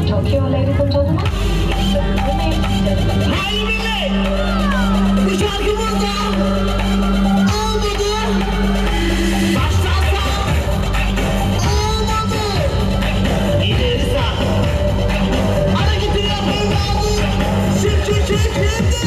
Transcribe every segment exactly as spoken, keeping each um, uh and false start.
Tokyo, ladies and gentlemen. Hayır millet! Bu şarkı burada! Olmadı! Başlarsa! Olmadı! İleri sağ! Hareketi yapın lazım! Şimdi çekildi!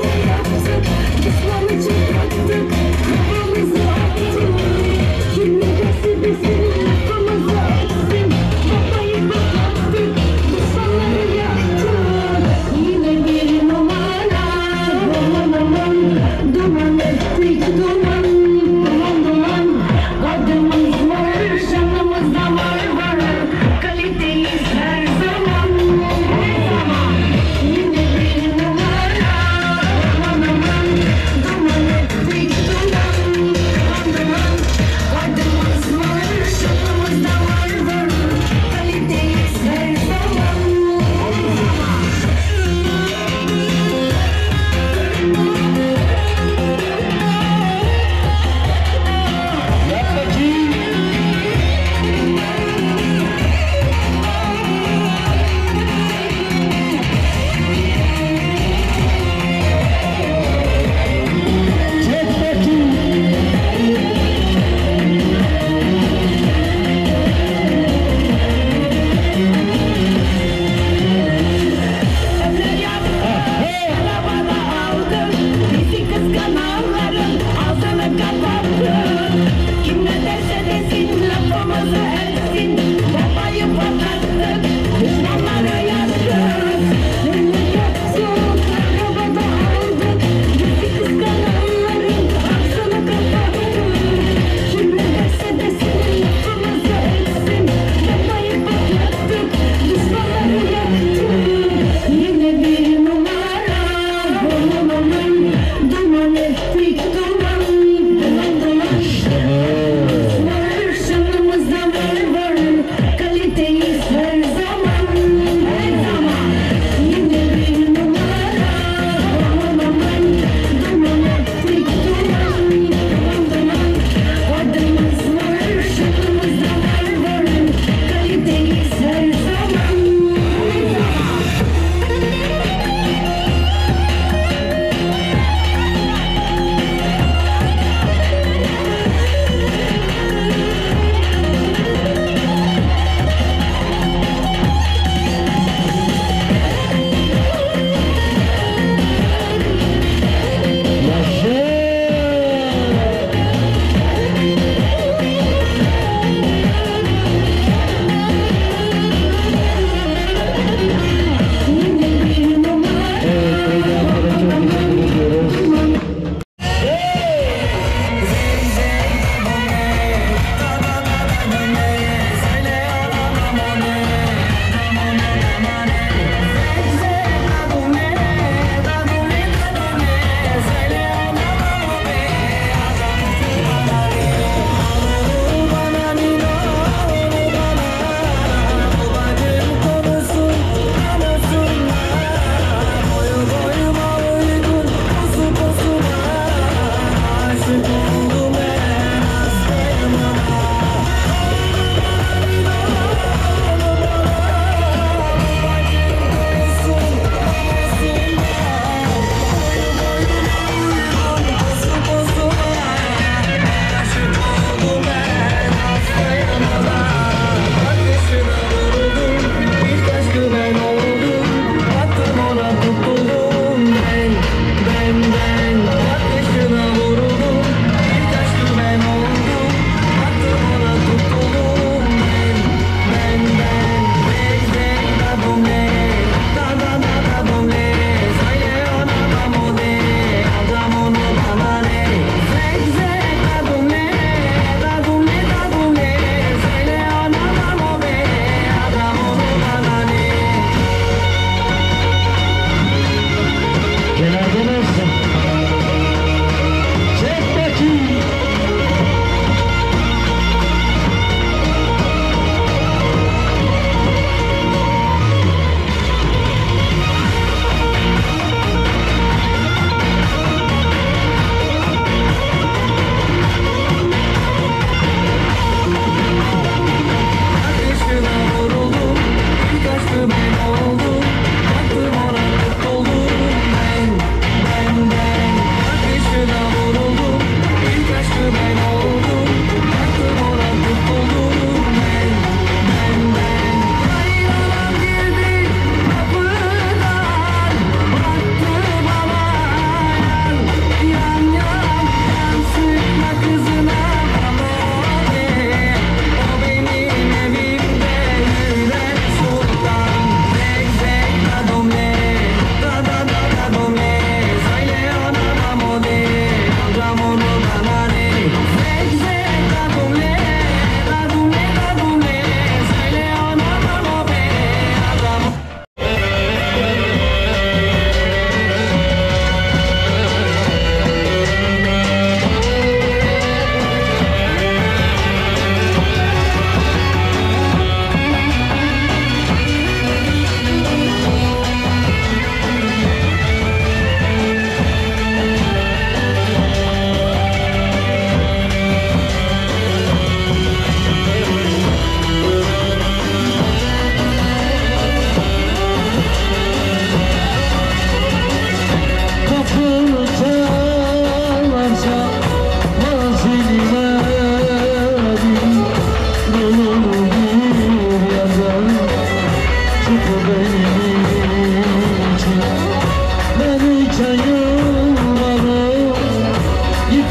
You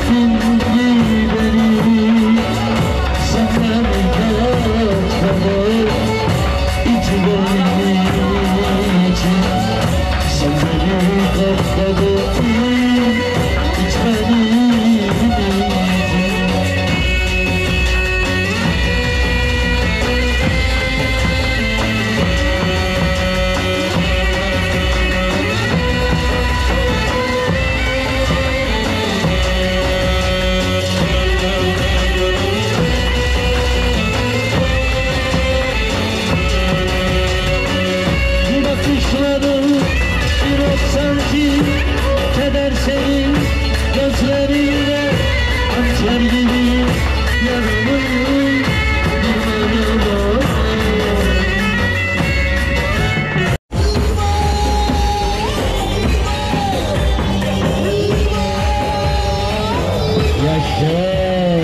Affetsin beni, senden kaçmadım içimdeki için. Sen beni katladın içmedim için. Keder senin gözlerinde hançer gibi yaralıyım limanıma. Yaşa.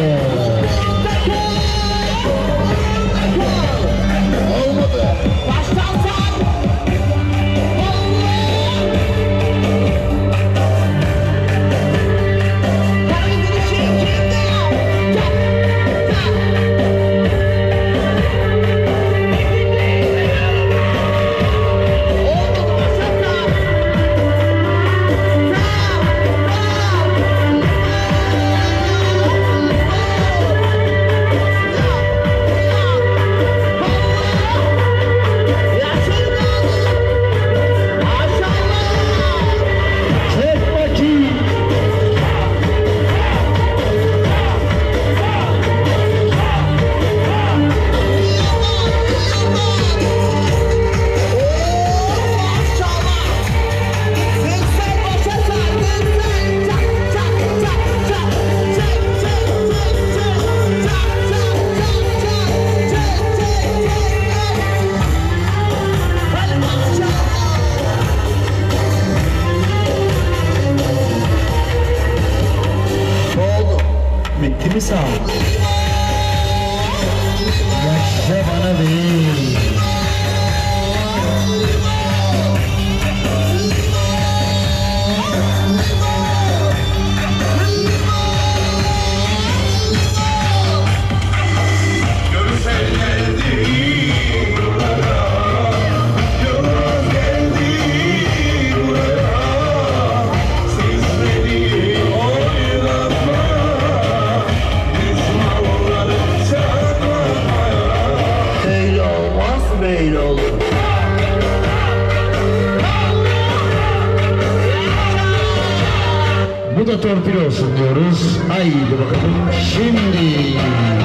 Bitti mi sağ ol? Yaşa bana değil. Böyle olur. Bu da torpil olsun diyoruz. Haydi bakalım şimdi.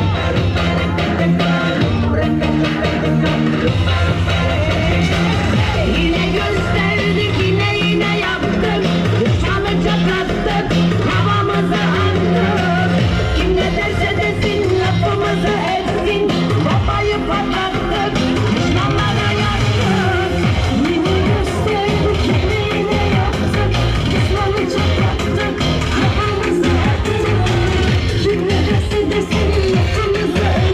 Yine gösterdik, yine yine yaptık. Düşmanı çatlattık, havamızı attık. Kim ne derse desin, lafımızı etsin. Babayı patlattık, düşmanlara yaktık. Yine gösterdik, yine yine yaptık. Düşmanı çatlattık, havamızı attık. Kim ne derse desin, lafımızı etsin.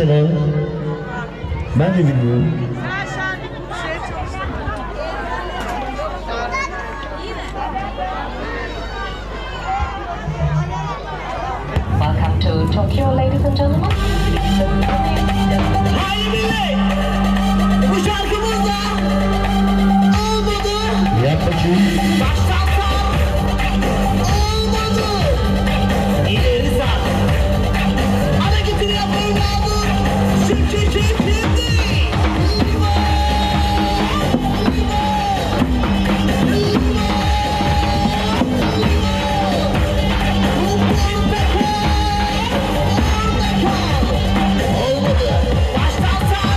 mesela? Ben de bilmiyorum. Welcome to Tokyo, ladies and gentlemen. Hayır millet! Bu şarkımızda olmadı. Yap bakayım. Baştan sağ. Olmadı. İleri sağ. Hareketini yapmam lazım. Şimdi şimdi şimdi. Baştan sağ.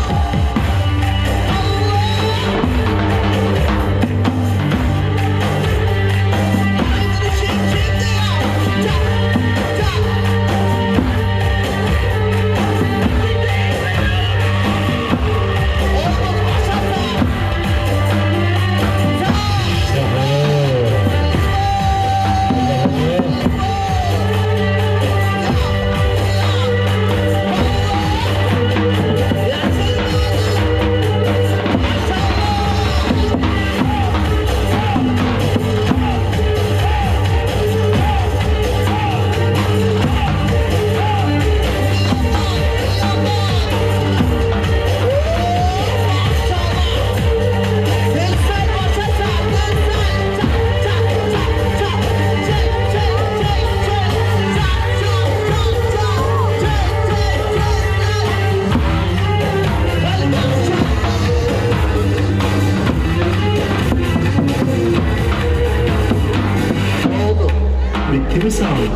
Bitti mi sağlık?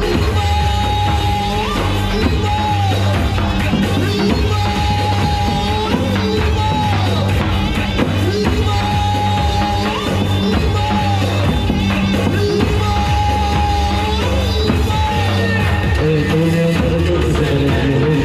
Evet, oynayanlara çok teşekkür ediyorum.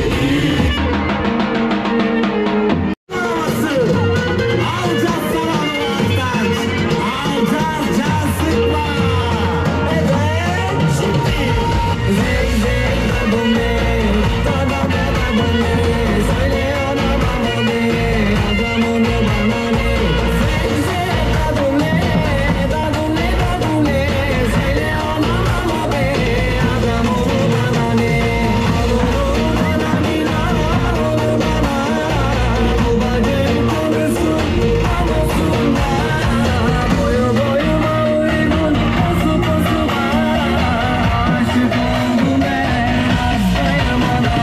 Alacağız zamanlardan. Alacağız can sıkma. Evet şimdi. Zey zey babone. Baba baba bone. Söyle ona babone. Adamone banane. Zey zey babone. Babone babone. Söyle ona babone. Adamone banane. Adamone banane. Adamone banane. Bu bacım konusun. Amasunda. Boyu boyuma uygun. Posu posuma. Aşık oldum ben. Hastayım ona.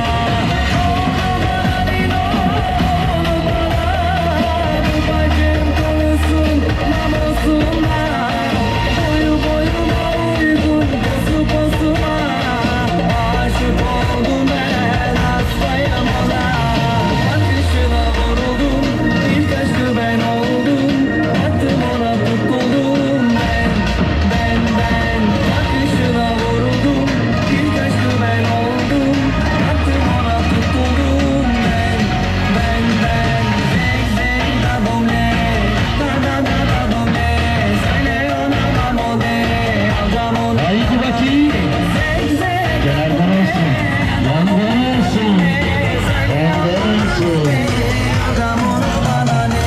Bu bacım konusun. Namusunda. Boyu boyuma uygun. Posu posuma. Aşık oldum ben. Hastayım ona. Bakışına vuruldum. İlk aşkı ben oldum. Baktım ona tutuldum ben. Ben ben. Bakışına vuruldum. İlk aşkı ben oldum. Baktım ona tutuldum ben. Ben ben. Zek zek babone. Da da da babone. Söyle ona babone. Adamone. Haydi bakayım. Zek zek. Yerden olsun. Yandan olsun. Yandan olsun. Adamone banane.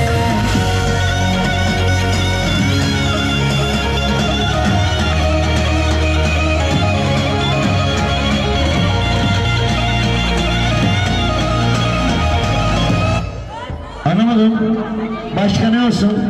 Anlamadım. Başka ne olsun?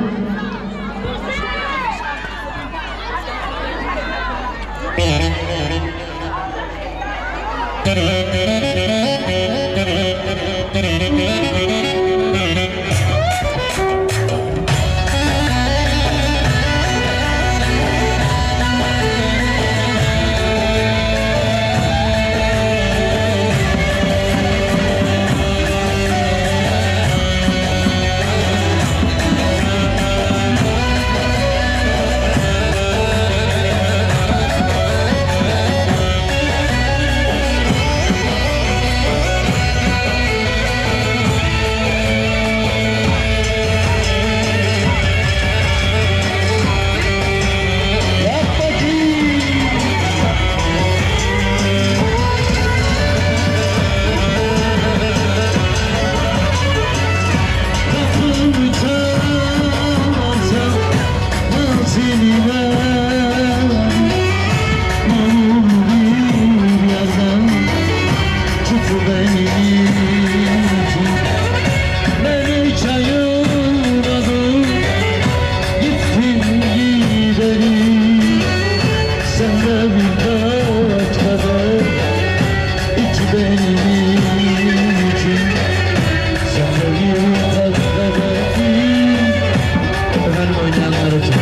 oynayanlar için.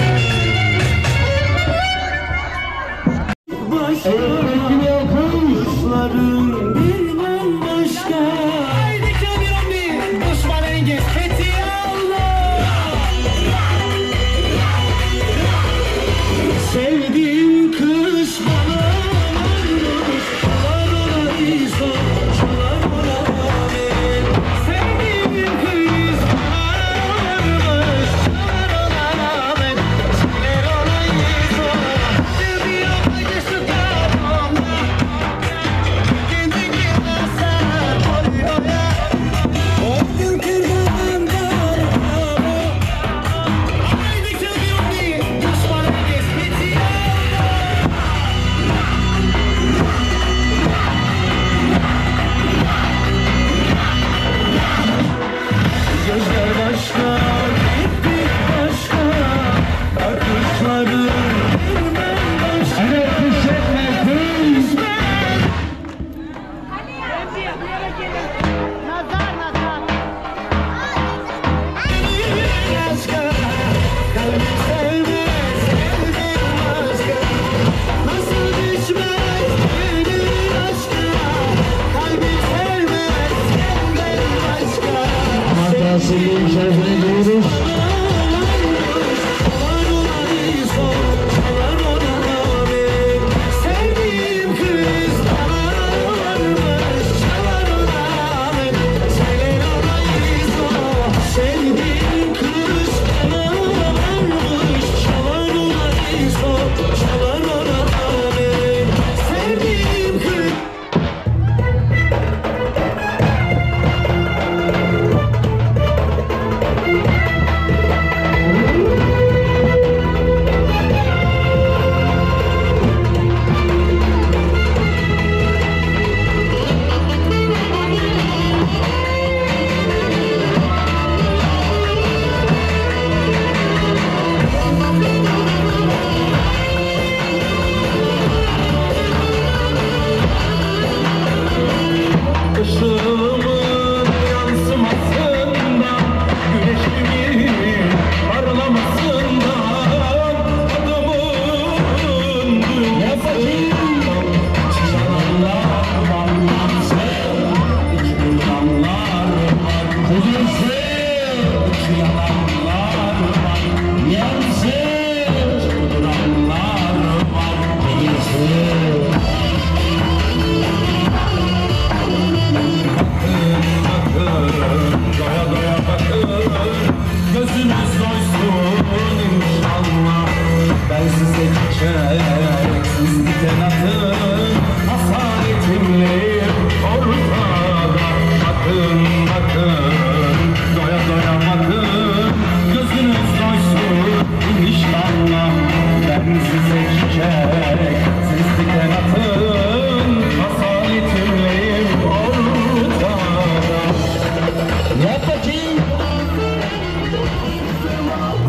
Eğitimli okuyuşların bir bambaşka. Haydi kamyon düşman engel Fethiye Allah. Sevdiğim kız bana varmış, çalar ona İsa, çalar ona amin. Sevdiğim kız bana varmış, çalar ona amin, çalar ona İsa. Sevdiğim acısı kafamda, kendi kimasa koyuyor ya. O gün kırmızı darbe. Haydi kamyon düşman engel Fethiye Gözler başka, gittik başka, bakışları bir bambaşka. Hani kış etme kız. Başka, kalbim sevmez, sevdiğim başka. Nasıl düşmez gönül aşka, kalbim sevmez, sevdiğim başka. Ama tahsilin şerefine diyoruz. Sevdiğim kız bana varmış, çalar ona amin, söyler ona İsa. Sevdiğim kız bana varmış, çalar ona İsa, çalar ona amin. Sevdiğim kız. Işığımın yansımasından, güneşimin parlamasından, adımın duyulmasından, çalanlar var, iki yalanlar var, iki yalanlar var, yansın, duranlar var, değilsin. Doya doya bakın, gözünüz doysun inşallah. Ben size çiçek, siz diken atın, asaletimleyim ortada. Bakın bakın, doya doya bakın, gözünüz doysun inşallah. Ben size çiçek, siz diken atın, asaletimleyim ortada. Yap bakayım.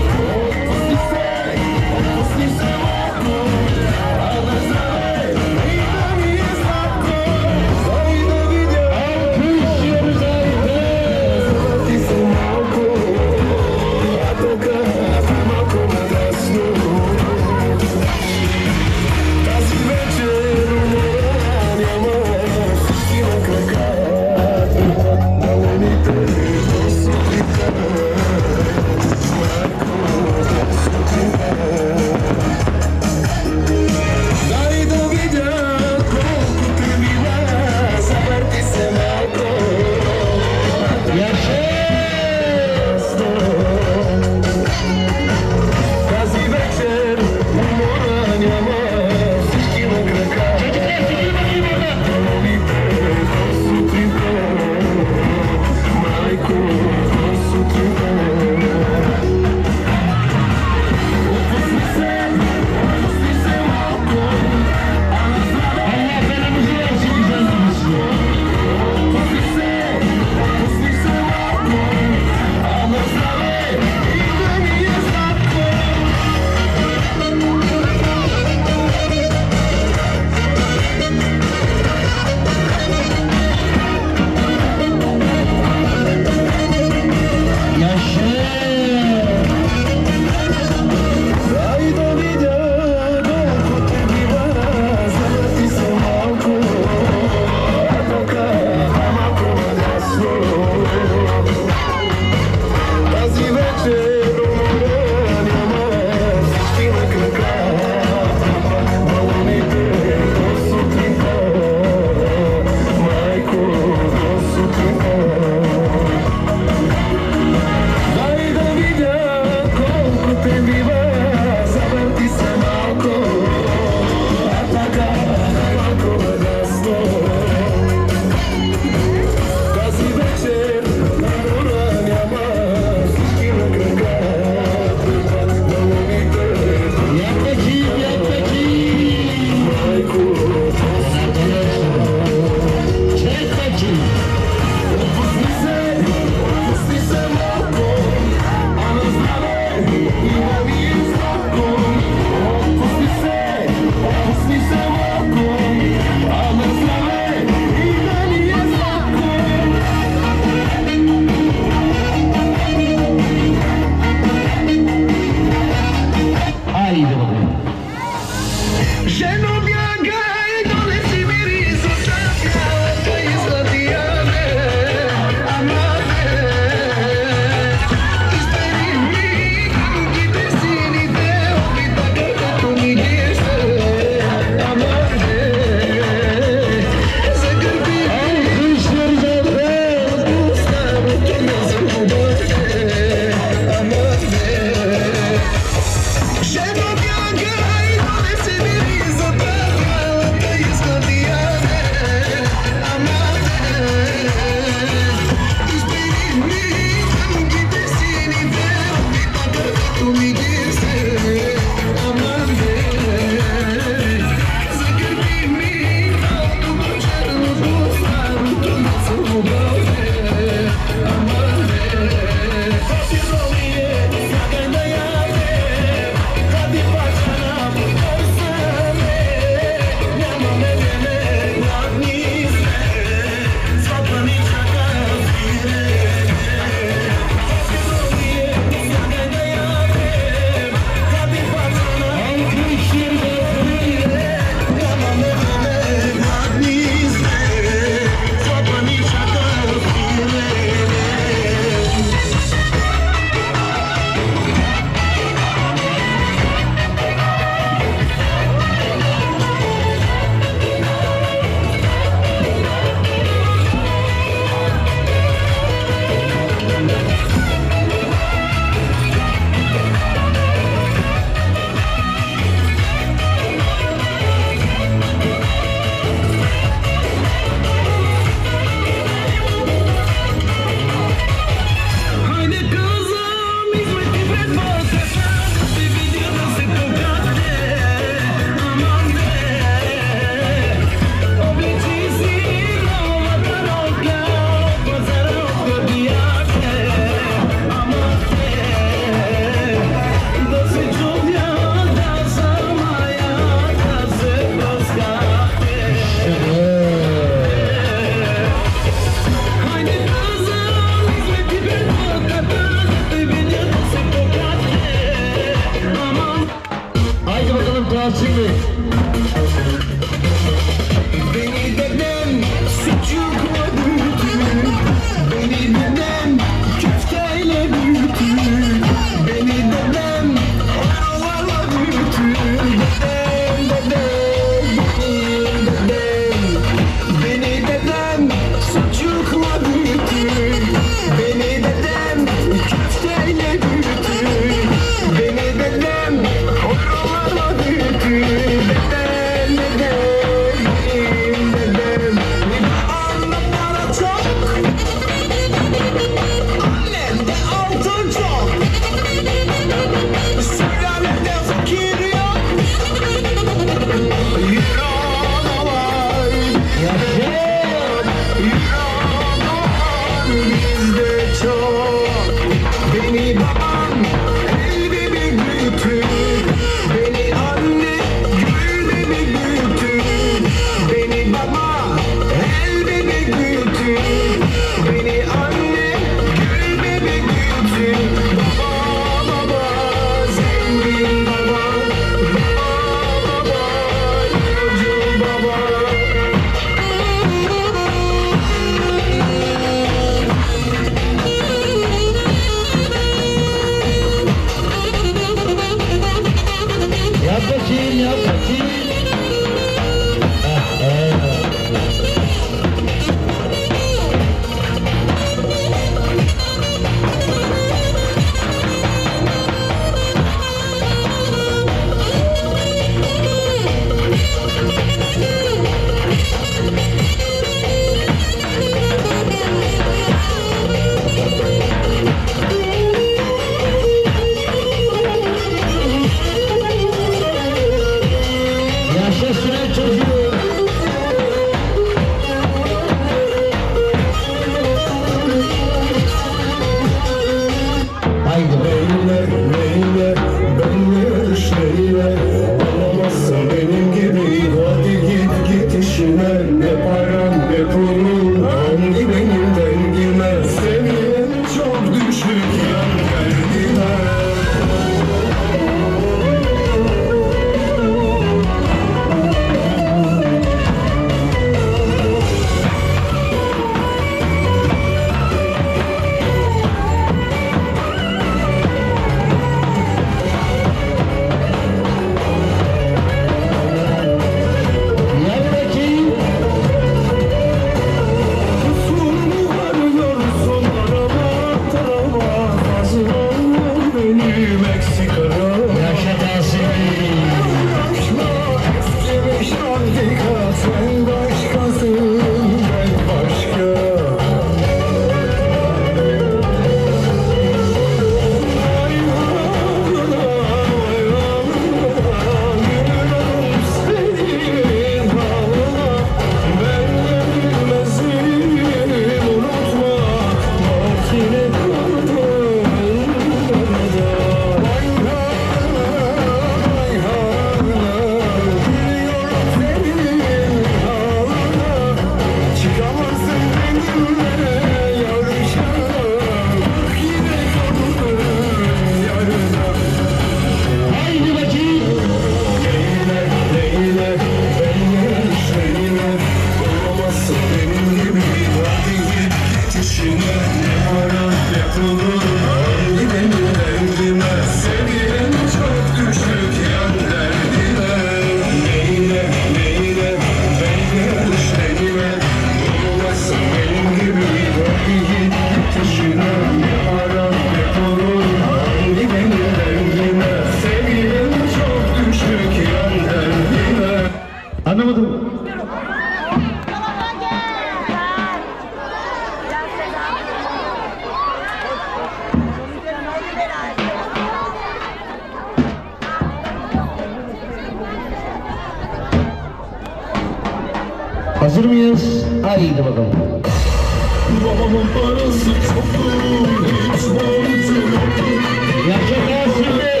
Hazır mıyız? Haydi bakalım. Babamın parası çoktur, hiç borcu yoktur. Yaşa Kasım Bey.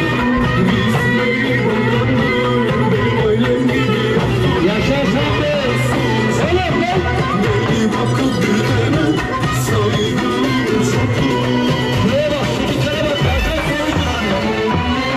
Yaşa sen de. Oğlum lan. Beni bakıp gülene saygım çoktur. Şuraya bak, şu dikene bak. Zaten koyun.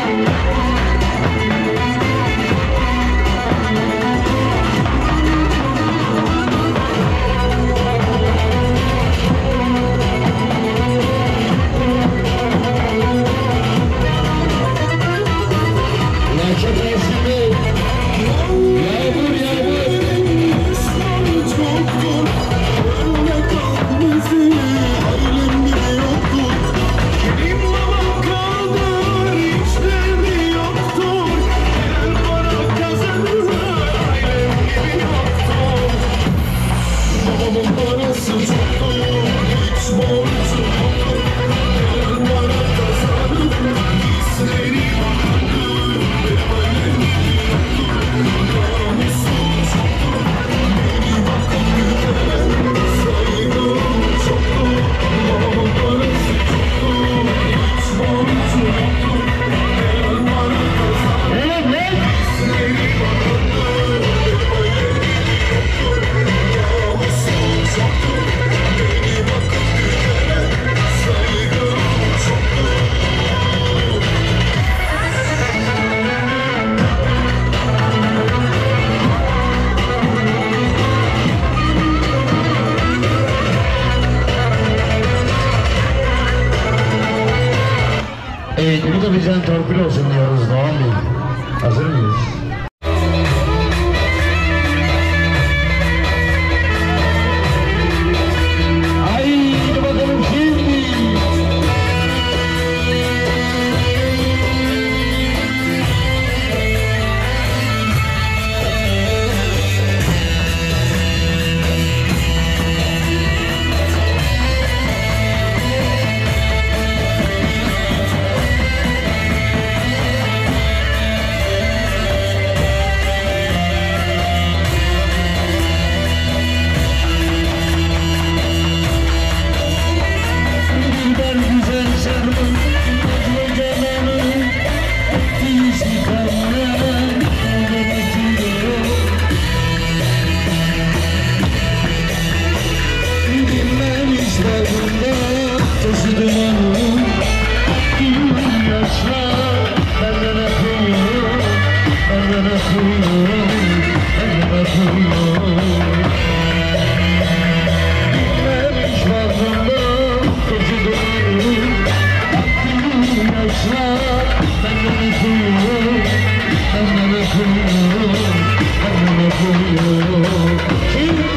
Yaşa Kasım Bey. Yağmur yağmur. Düşman çoktur, önüne kalması halim bile yoktur. Benim babam kaldır, işleri yoktur. Gel bana kazanır, ailem gibi yoktur. Babamın parası çoktur, hiç borcu yoktur. Gel bana kazanır, hisleri vardır. Benim ailem gibi yoktur. Namusum çoktur, beni bakıp gülene saygım çoktur. Babamın parası çoktur, hiç borcu yoktur. Gel bana kazanır, Oğlum lan. hisleri vardır. Benim ailem gibi yoktur. Namusum çoktur, beni bakıp gülene saygım çoktur. Evet, bu da bizden torpil olsun diyoruz Doğan Bey. Hazır mıyız? Haydi bakalım şimdi. Güzel güzel sarmın gözü cananın etkisi kanların yönetiyor. Dinmemiş dalında taşı dumanın gün yaşlar benden akıyor, benden akıyor, benden akıyor. Dinmemiş dalında taşı dumanın gün yaşlar benden akıyor, benden akıyor, benden akıyor. Şimdi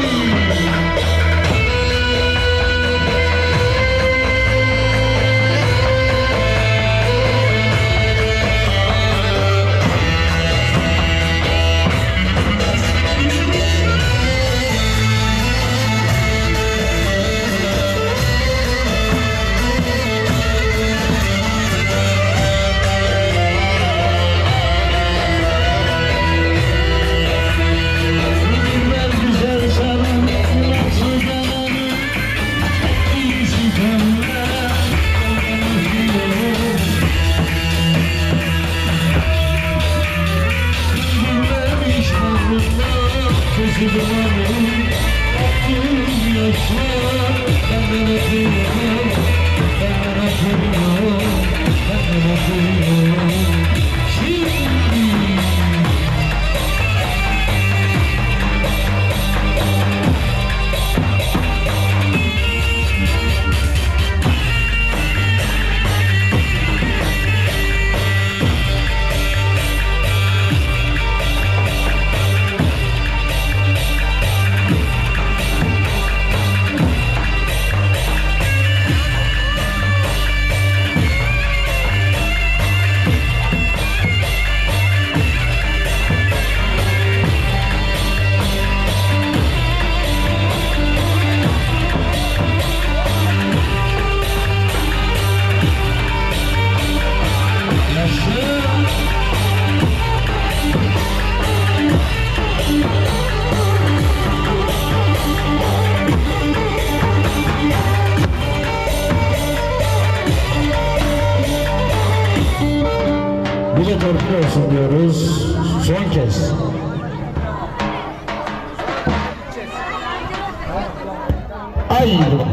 Nice torpil olsun diyoruz. Son kez. Haydi.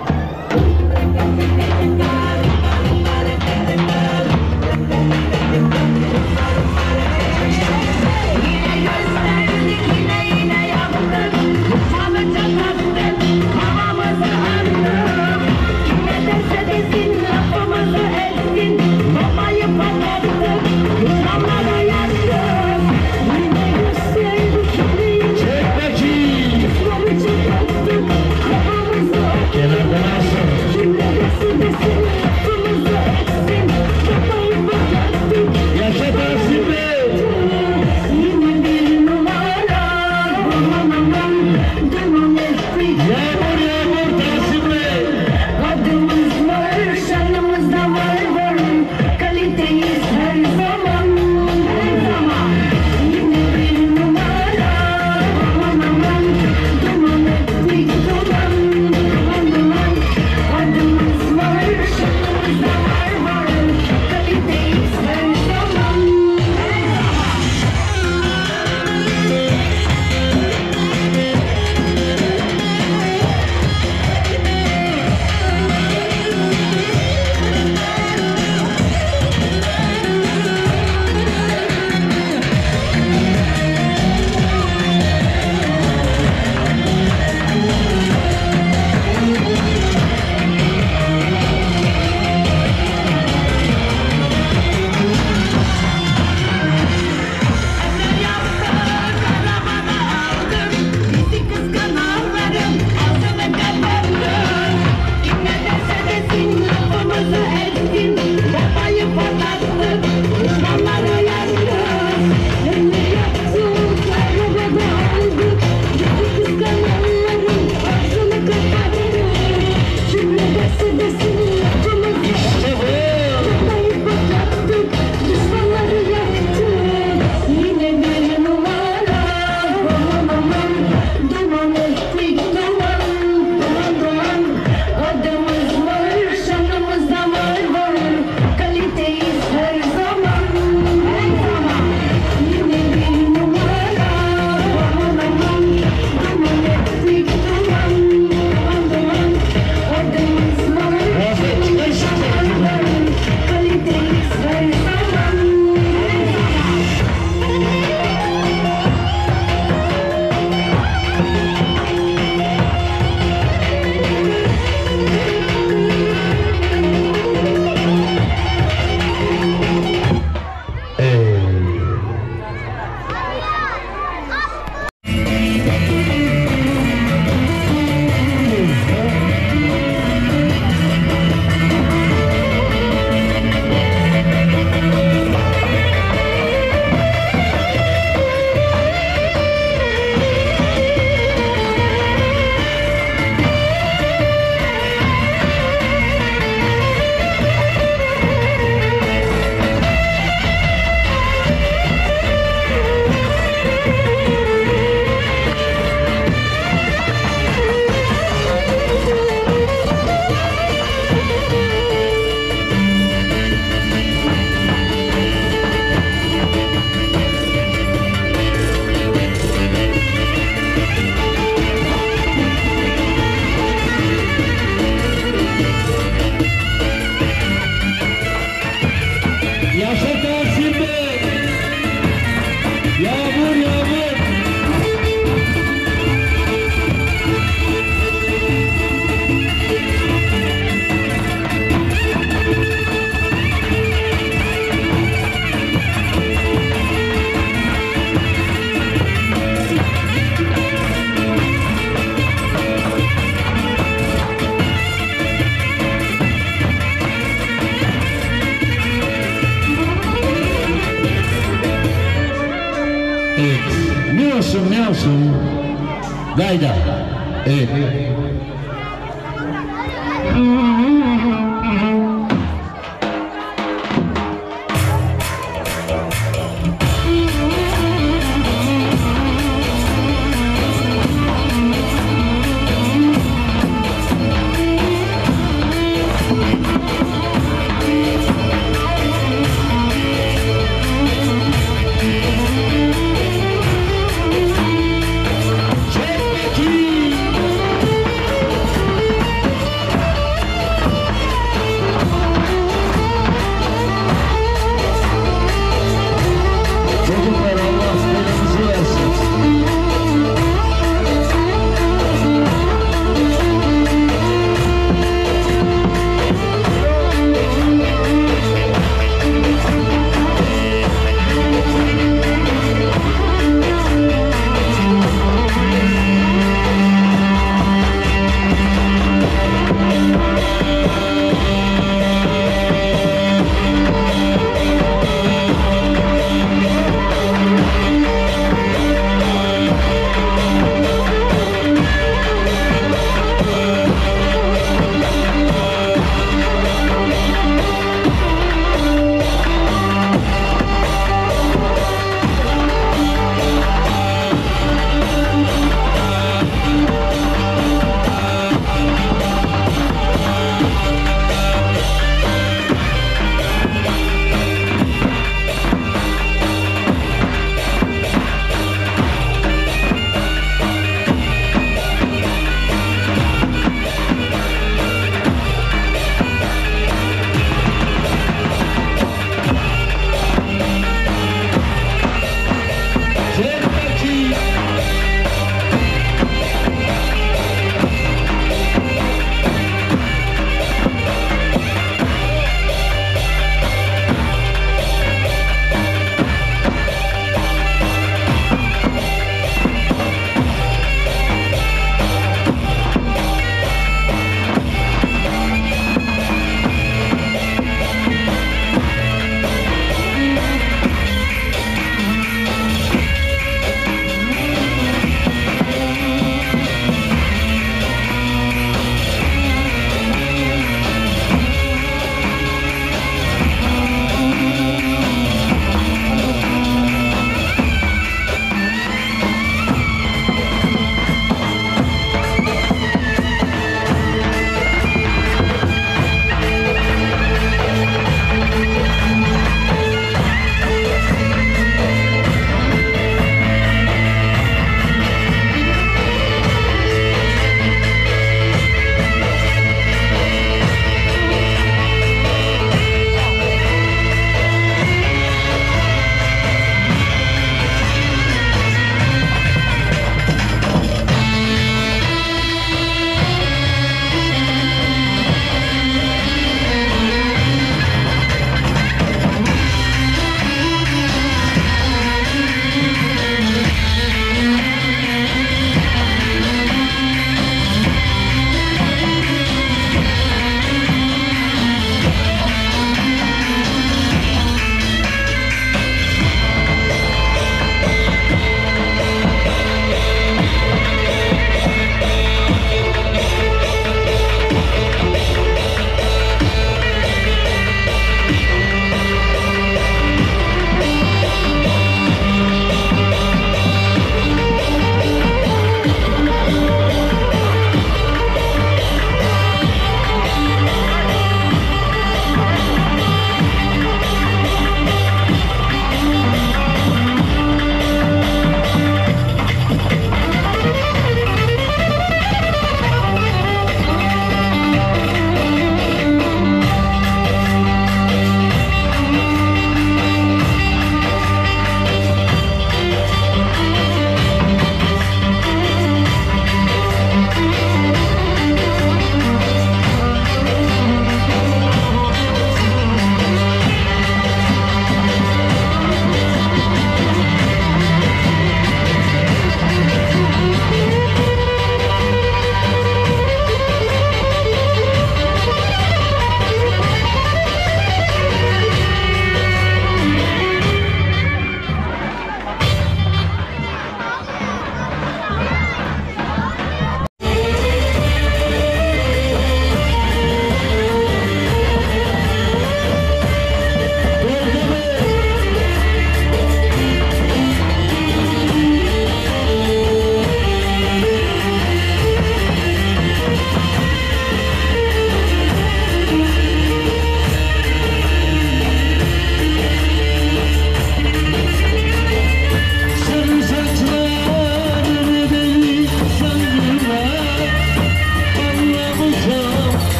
Nelson Nelson Gayda. Evet.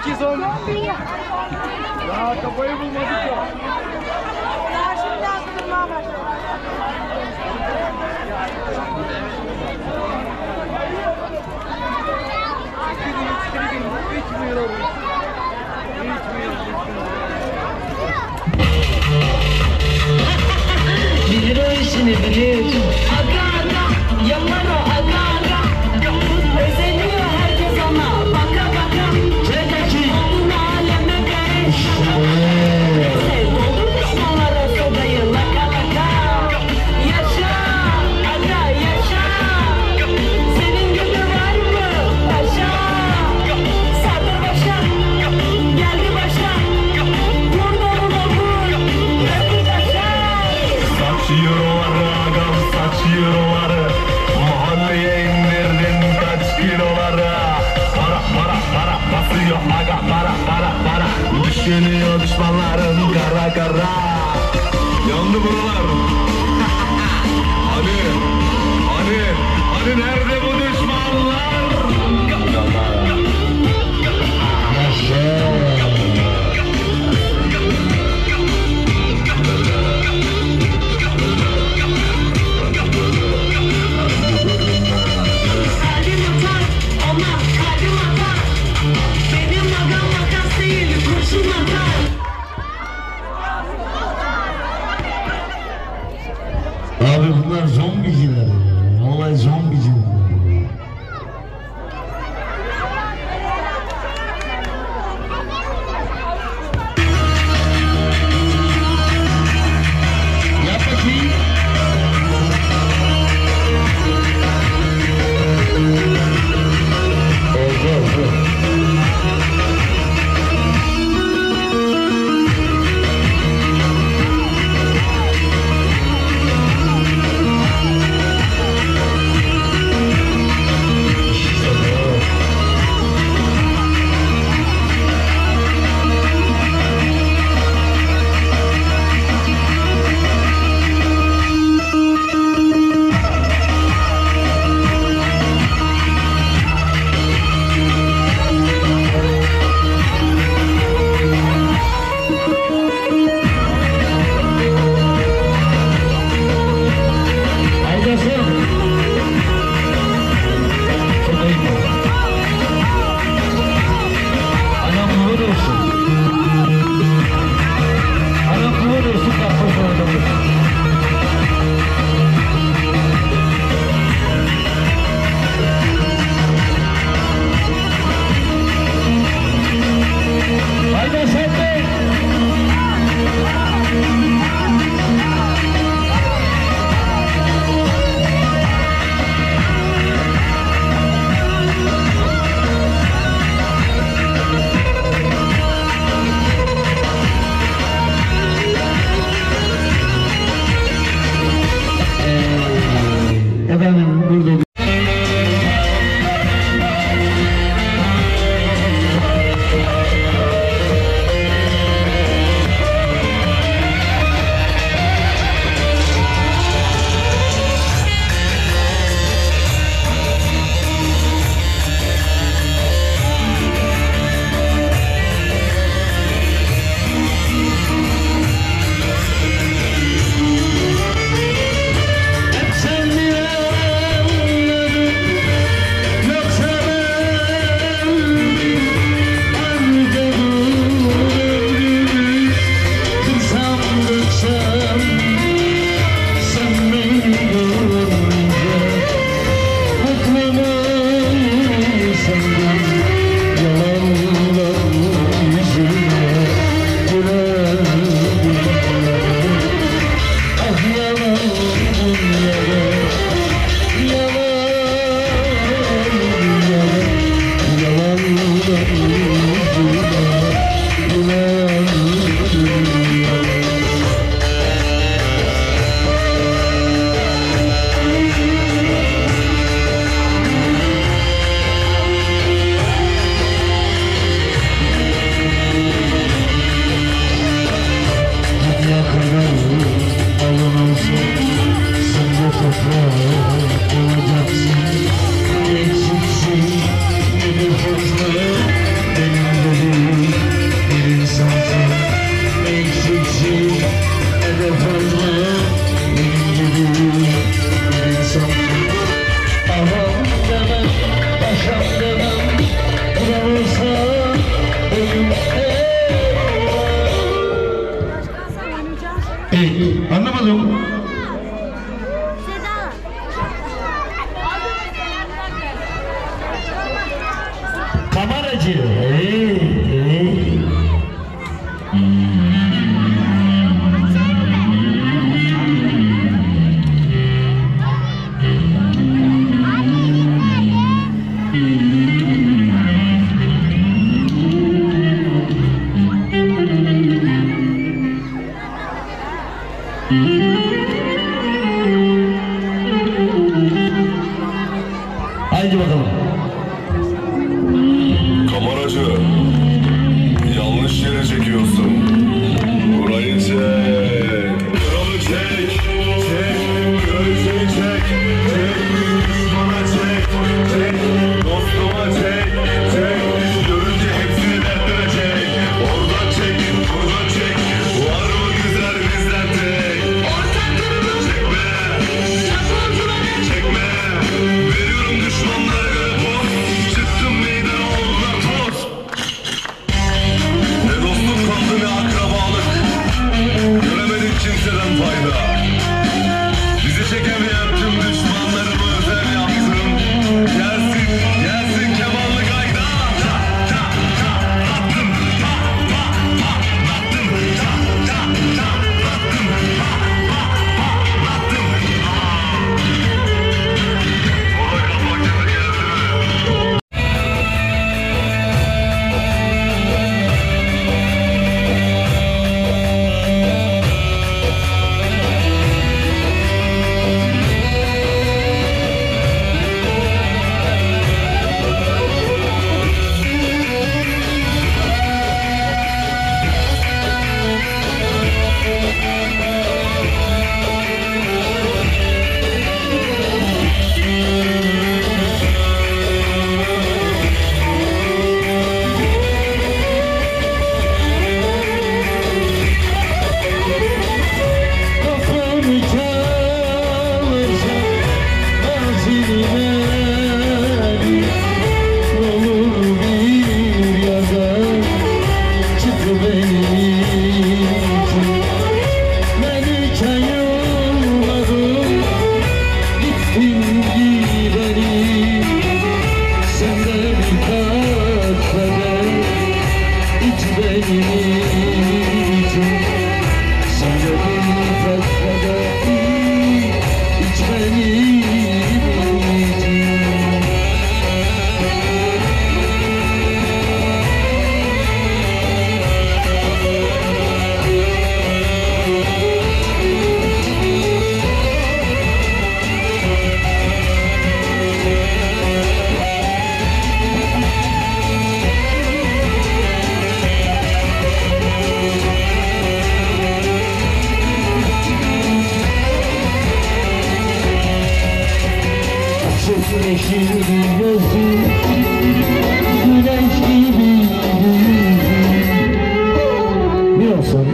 iki zombi. Ya kafayı bulmadık ya. Daha şimdi attırmaya başladı. Bilir o işini bilir. Aga aga, yapar o aga aga. Özeniyor herkes ona, baka baka. Onun aleme karış. Sev olur düşmanlara sodayı laka laka. Yaşa, aga yaşa. Senin gibi var mı paşa? Sardır başa, geldi başa. Vur doğruna vur, öpü taşa. Saç euroları agam saç euroları Mahalleye indirdin kaç kiloları Para para para basıyor aga para para para Düşünüyor düşmanların kara kara Yandı buralar Hani hani hani nerede bu düşmanlar Yaşa. Kalbim atar, ona kalbim atar. Benim agam makas değil, kurşun atar. Abi bunlar zombiciler ya. Vallahi zombiciler. Yap bakayım. Oldu oldu. acı. Hey, hey. Haydi bakalım. Kameracı, yanlış yere çekiyorsun. Burayı çek. Kralı çek. Çek. Göğsünü çek. Çek. Düşmana çek. Çek. Dostuma çek. Çek. Görünce hepsini dertlere çek. Oradan çek. Buradan çek. Var mı güzel bizden tek? Ortaklarını çekme. Çekme. Veriyorum düşmanlara göre poz. Çıktım meydana oldular toz. Ne dostluk kaldı ne akrabalık. Göremedik kimseden fayda. Bizi çekemeyen tüm düşmanlarımı özel yaptım. Gelsin, gelsin kemanlı kayda. Ta ta ta attım. Ta ta ta attım. Ta ta ta attım. Ta ta ta attım. O da kapakta geldi mi? Kafamı çalırsa azilime olur bir yazar çıktı benim için. Ben hiç ayılmadım, gittin gideni. Sen de birkaç kadeh iç benim için. Sen de birkaç kadeh iç benim için. Çok yeşil bir gözü, güneş gibi yüzü. Bir olsun.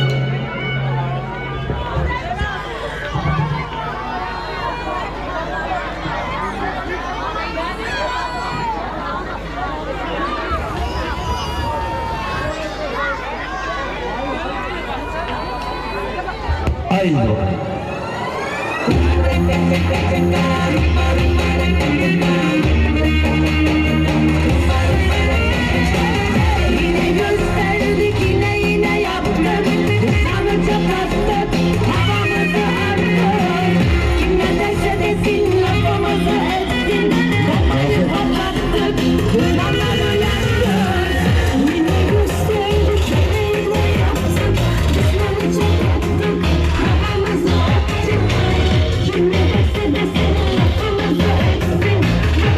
Haydi bakalım. Yine gösterdik yine yine yaptık. Sana çok attık. Havamızı attık. Kim ne derse desin lafımızı etsin. Kafayı patlattık. Planları yaktık. Yine gösterdik yine yine yaptık. Düşmanı çok attık. Havamızı attık. Kim ne derse desin lafımızı etsin.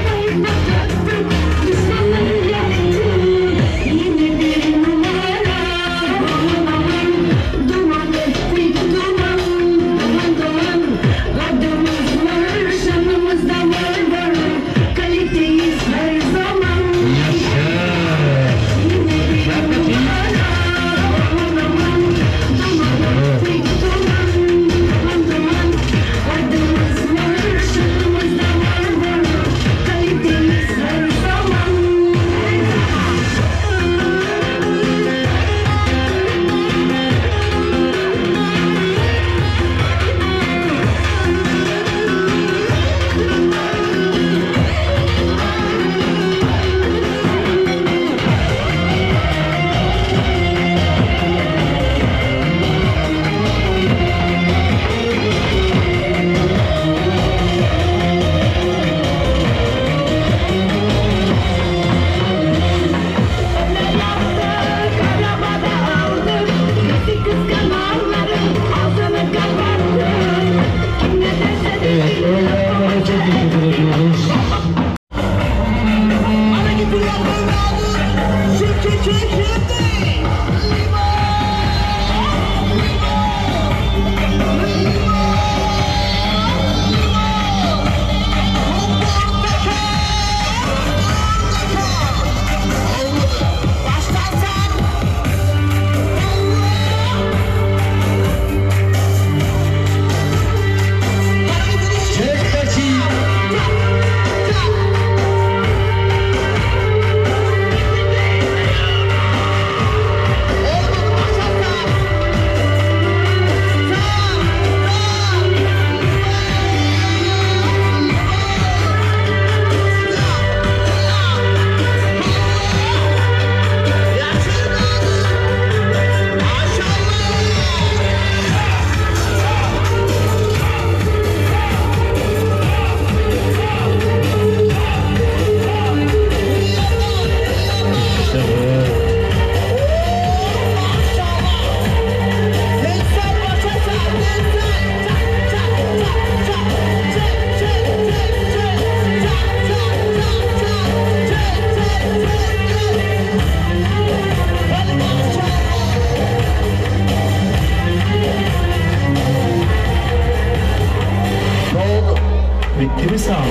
Bitti mi sağ ol?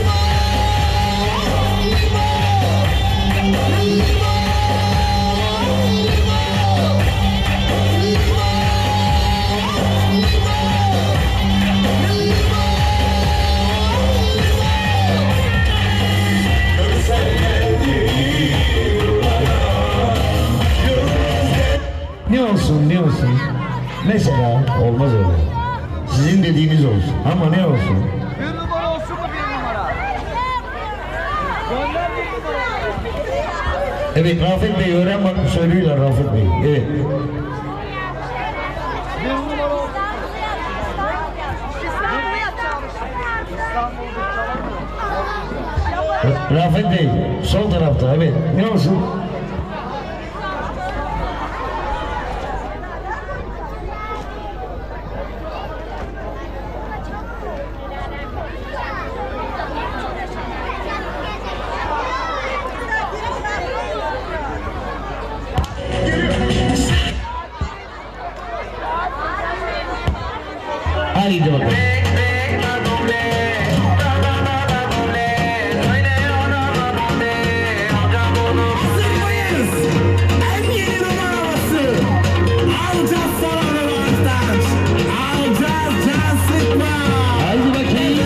Ne olsun ne olsun? Mesela olmaz öyle. Sizin dediğiniz olsun ama ne olsun? Bir numara olsun mu bir numara? Gönder bir numara. Evet Rafet Bey öğren bak söylüyorlar Rafet Bey. Evet. Bir numara olsun. İstanbul'u yapacağım. İstanbul'da çalamıyor. Rafet Bey sol tarafta evet. Ne olsun? Haydi bakalım. Haydi bakayım.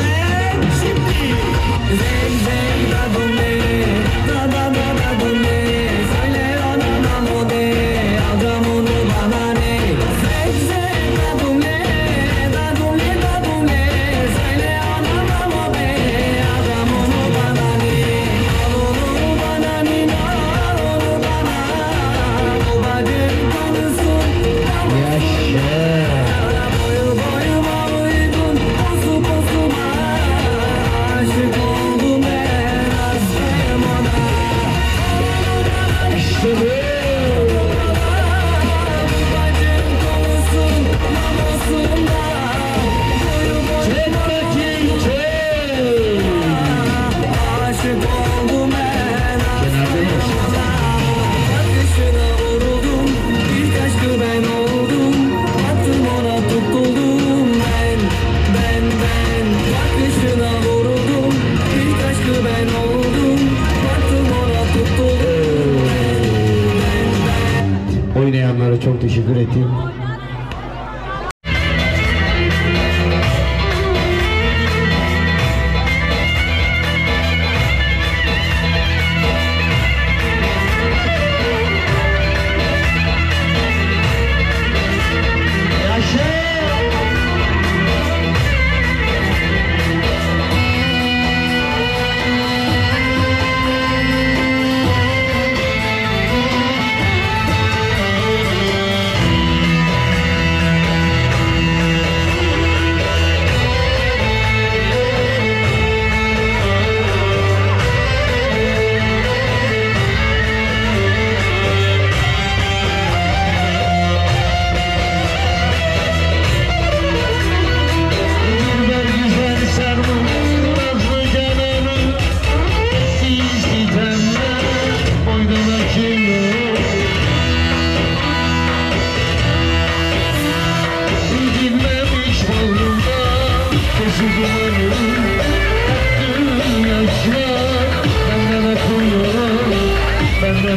Oynayanlara çok teşekkür ettim.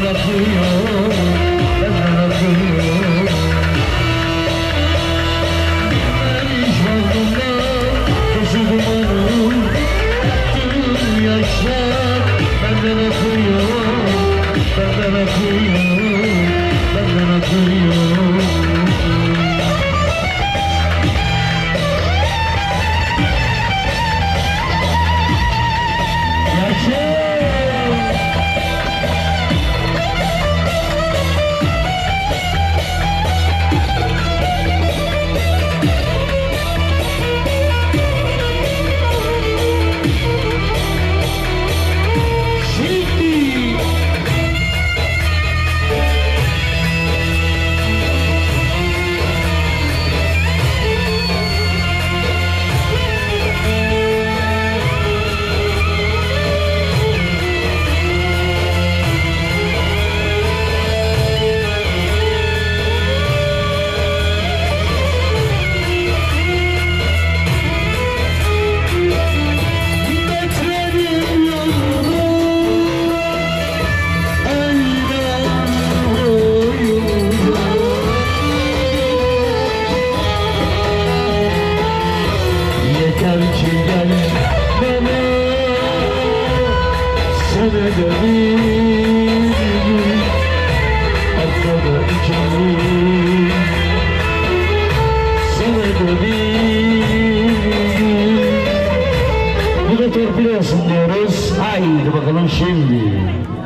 akıyor, benden akıyor. Gitmemiş vazgeçmem, taşıdım onu. Tüm yaşlar benden akıyor, benden akıyor, benden akıyor. Bu da torpil olsun diyoruz. Haydi bakalım şimdi.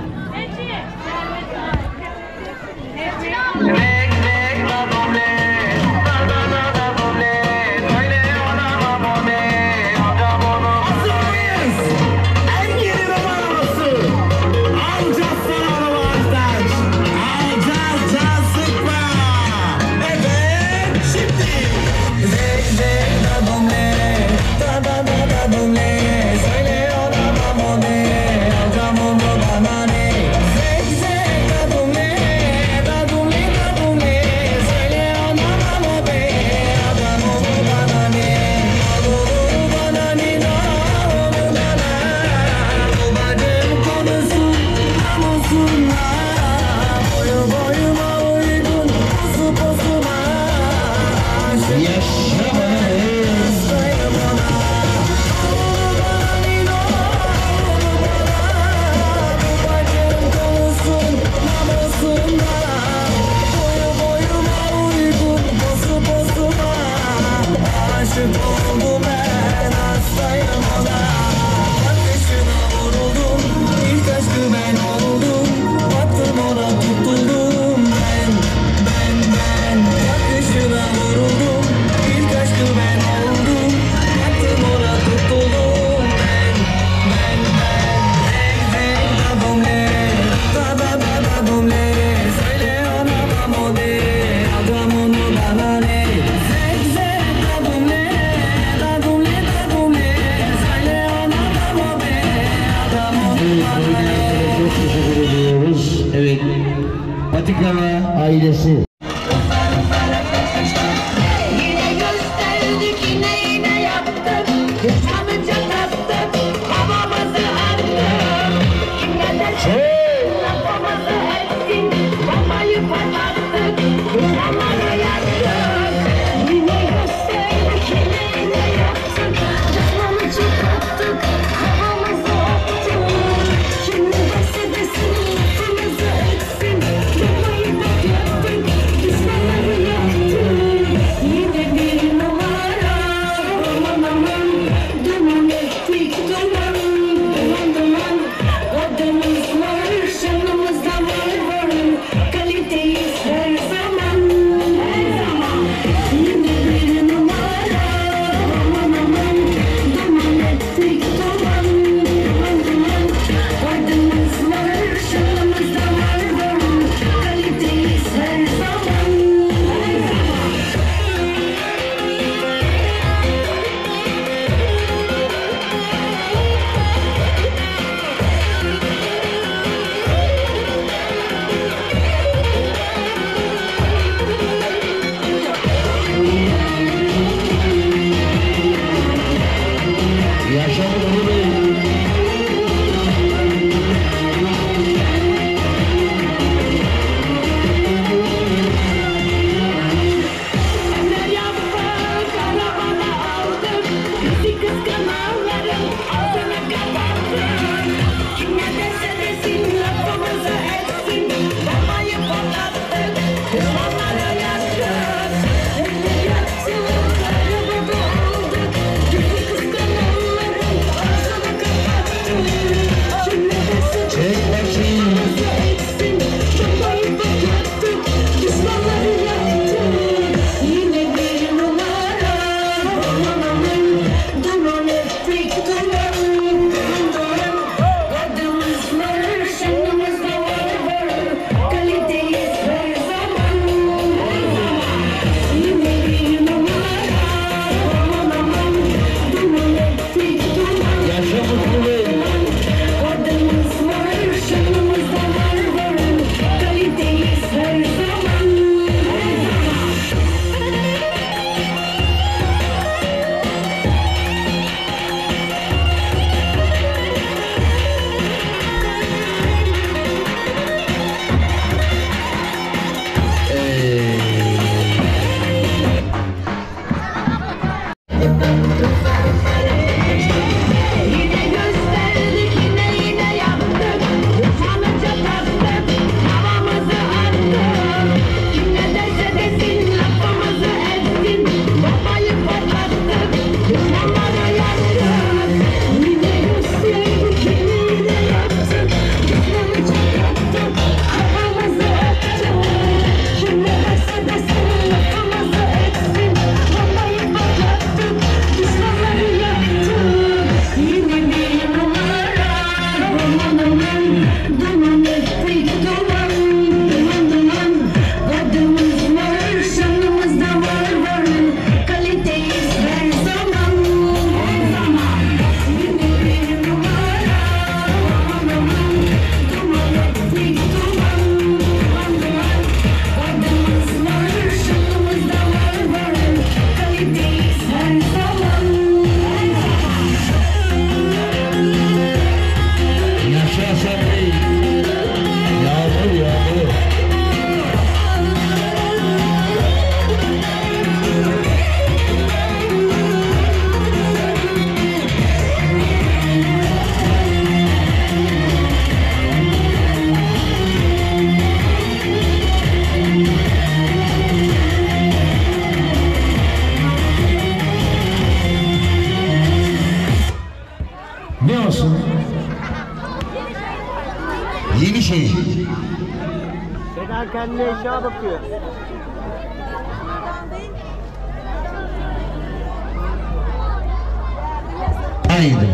Evet, Patika ailesi. Yine gösterdik, yine yine yaptık. Hesabıca kattık, havamızı attık. Yine de lafımızı ettik, babayı patlattık. Zamanı yaktık. Yine gösterdik, yine yine yaptık. Canımızı kattık, havamızı attık. Şimdi dese desin, lafımızı etsin. Babayı patlattık, düşmanları yaktık. Yine bir numara, aman aman. Duman ettik, duman, duman duman. Adımız var, şanımız da var var. Kaliteyiz her zaman. Adam kendine eşya bakıyor. Haydi.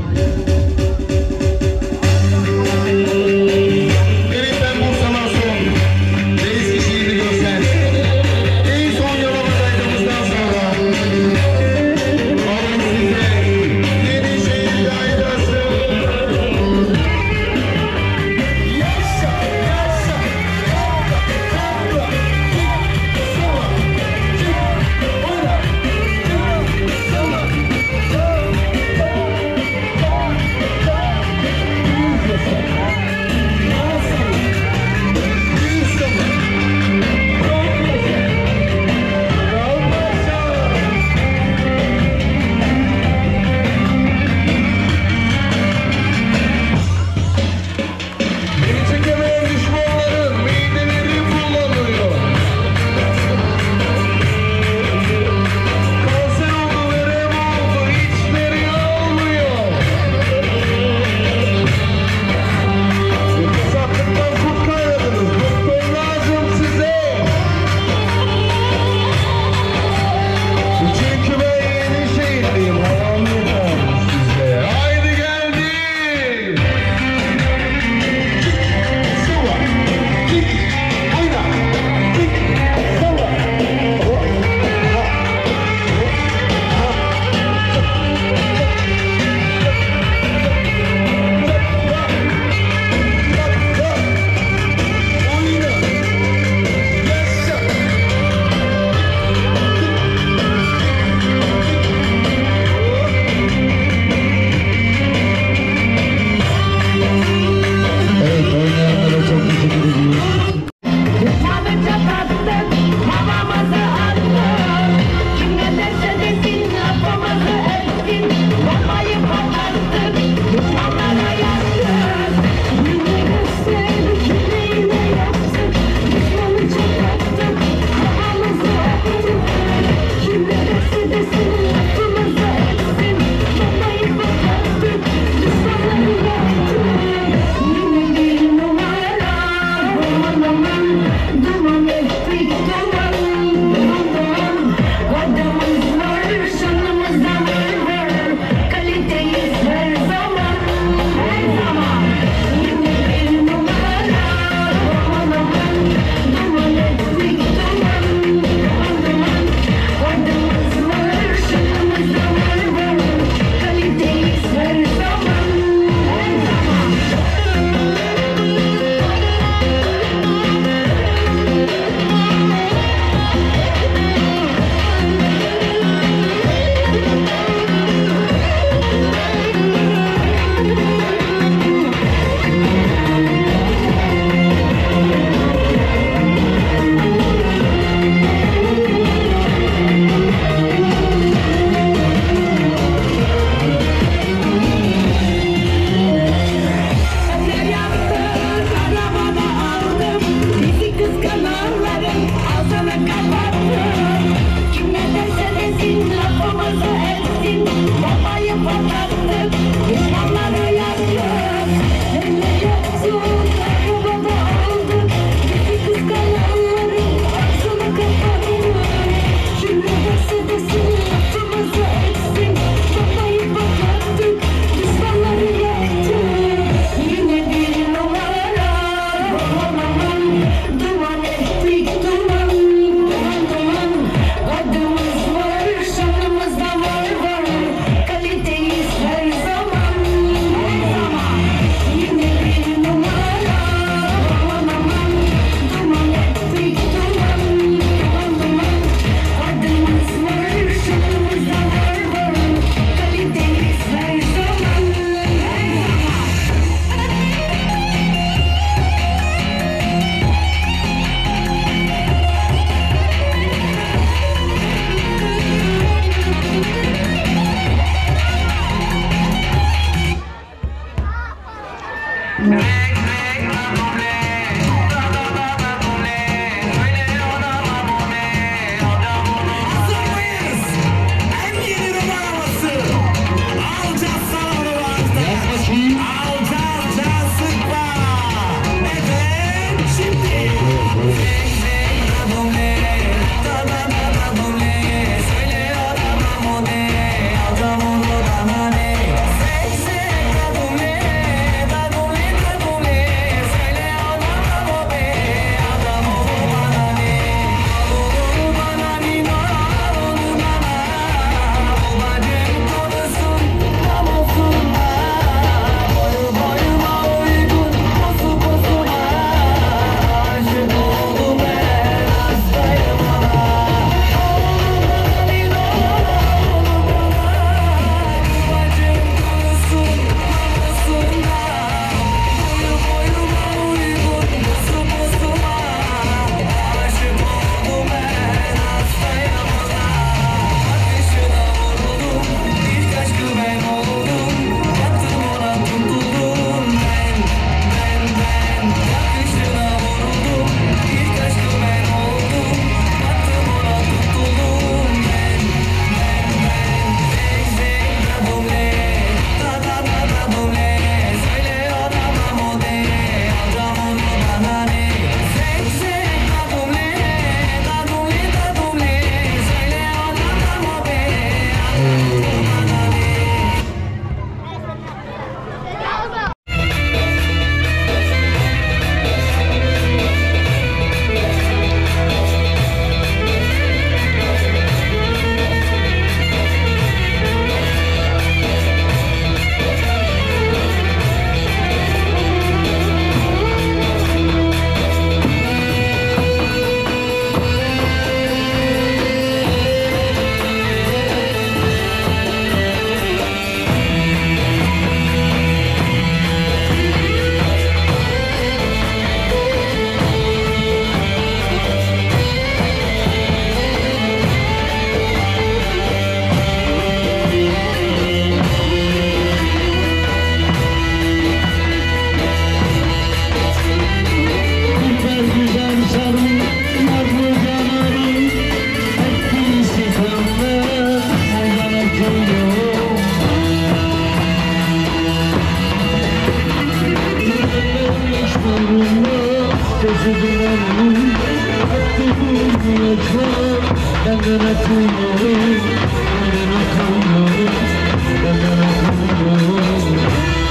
dumanı attığım yaşlar benden akıyor, benden akıyor, benden akıyor.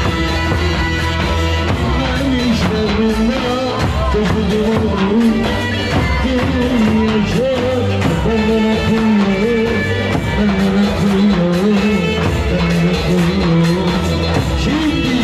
Ben işlerimde topu dumanı attığım yaşlar benden akıyor, benden akıyor, benden akıyor. Şimdi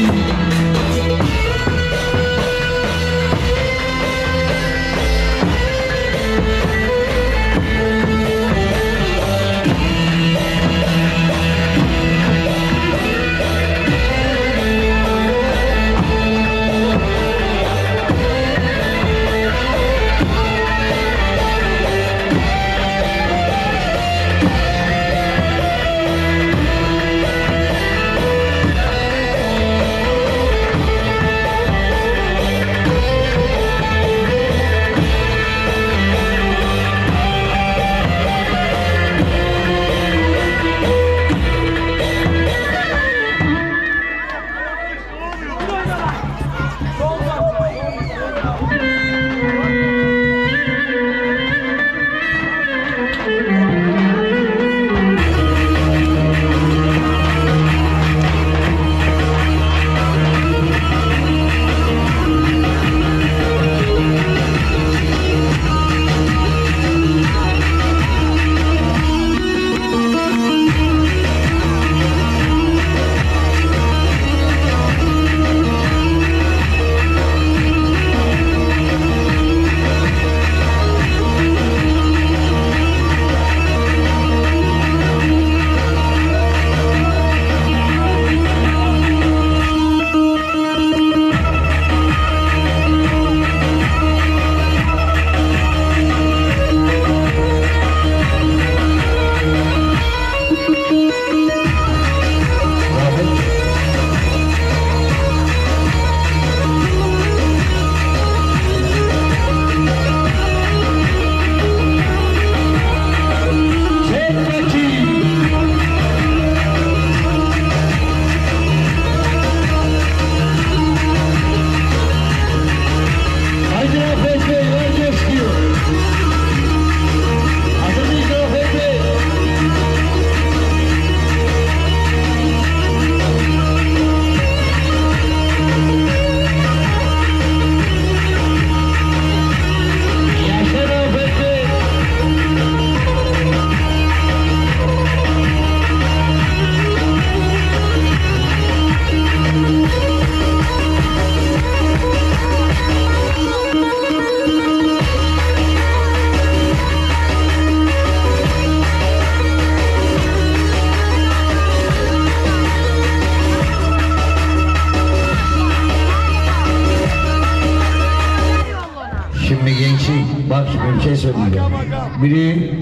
Şimdi gençlik, bak şimdi bir şey söyleyeceğim. Biri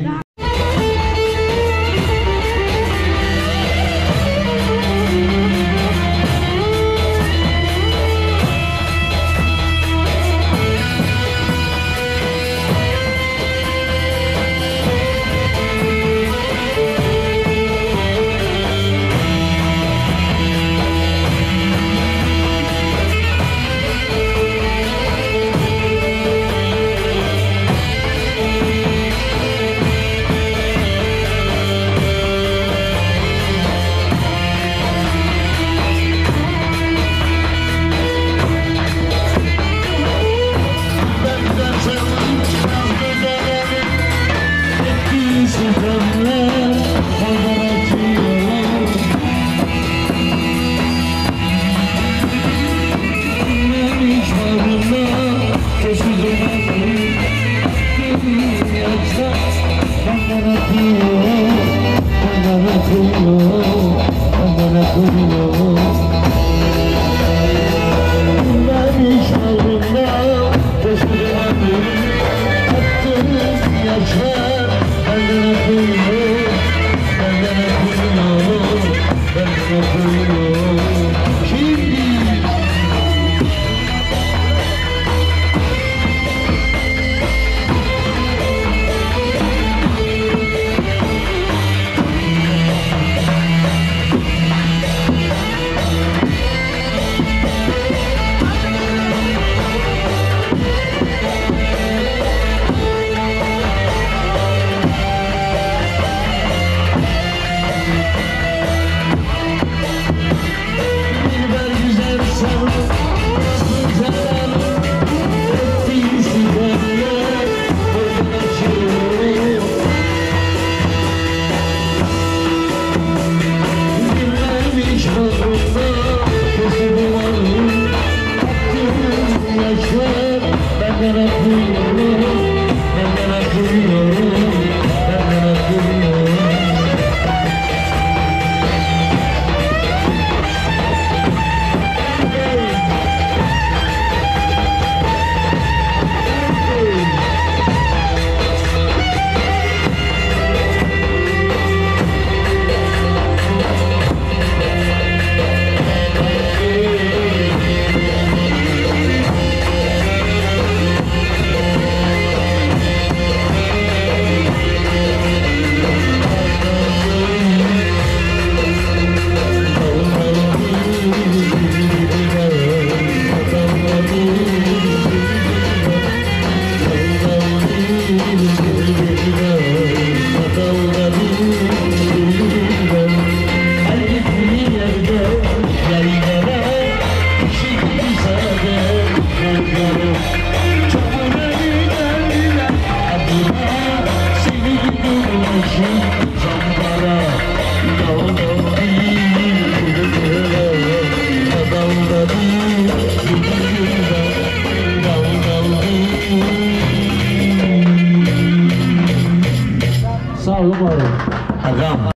Sağ olun var olun. Agam.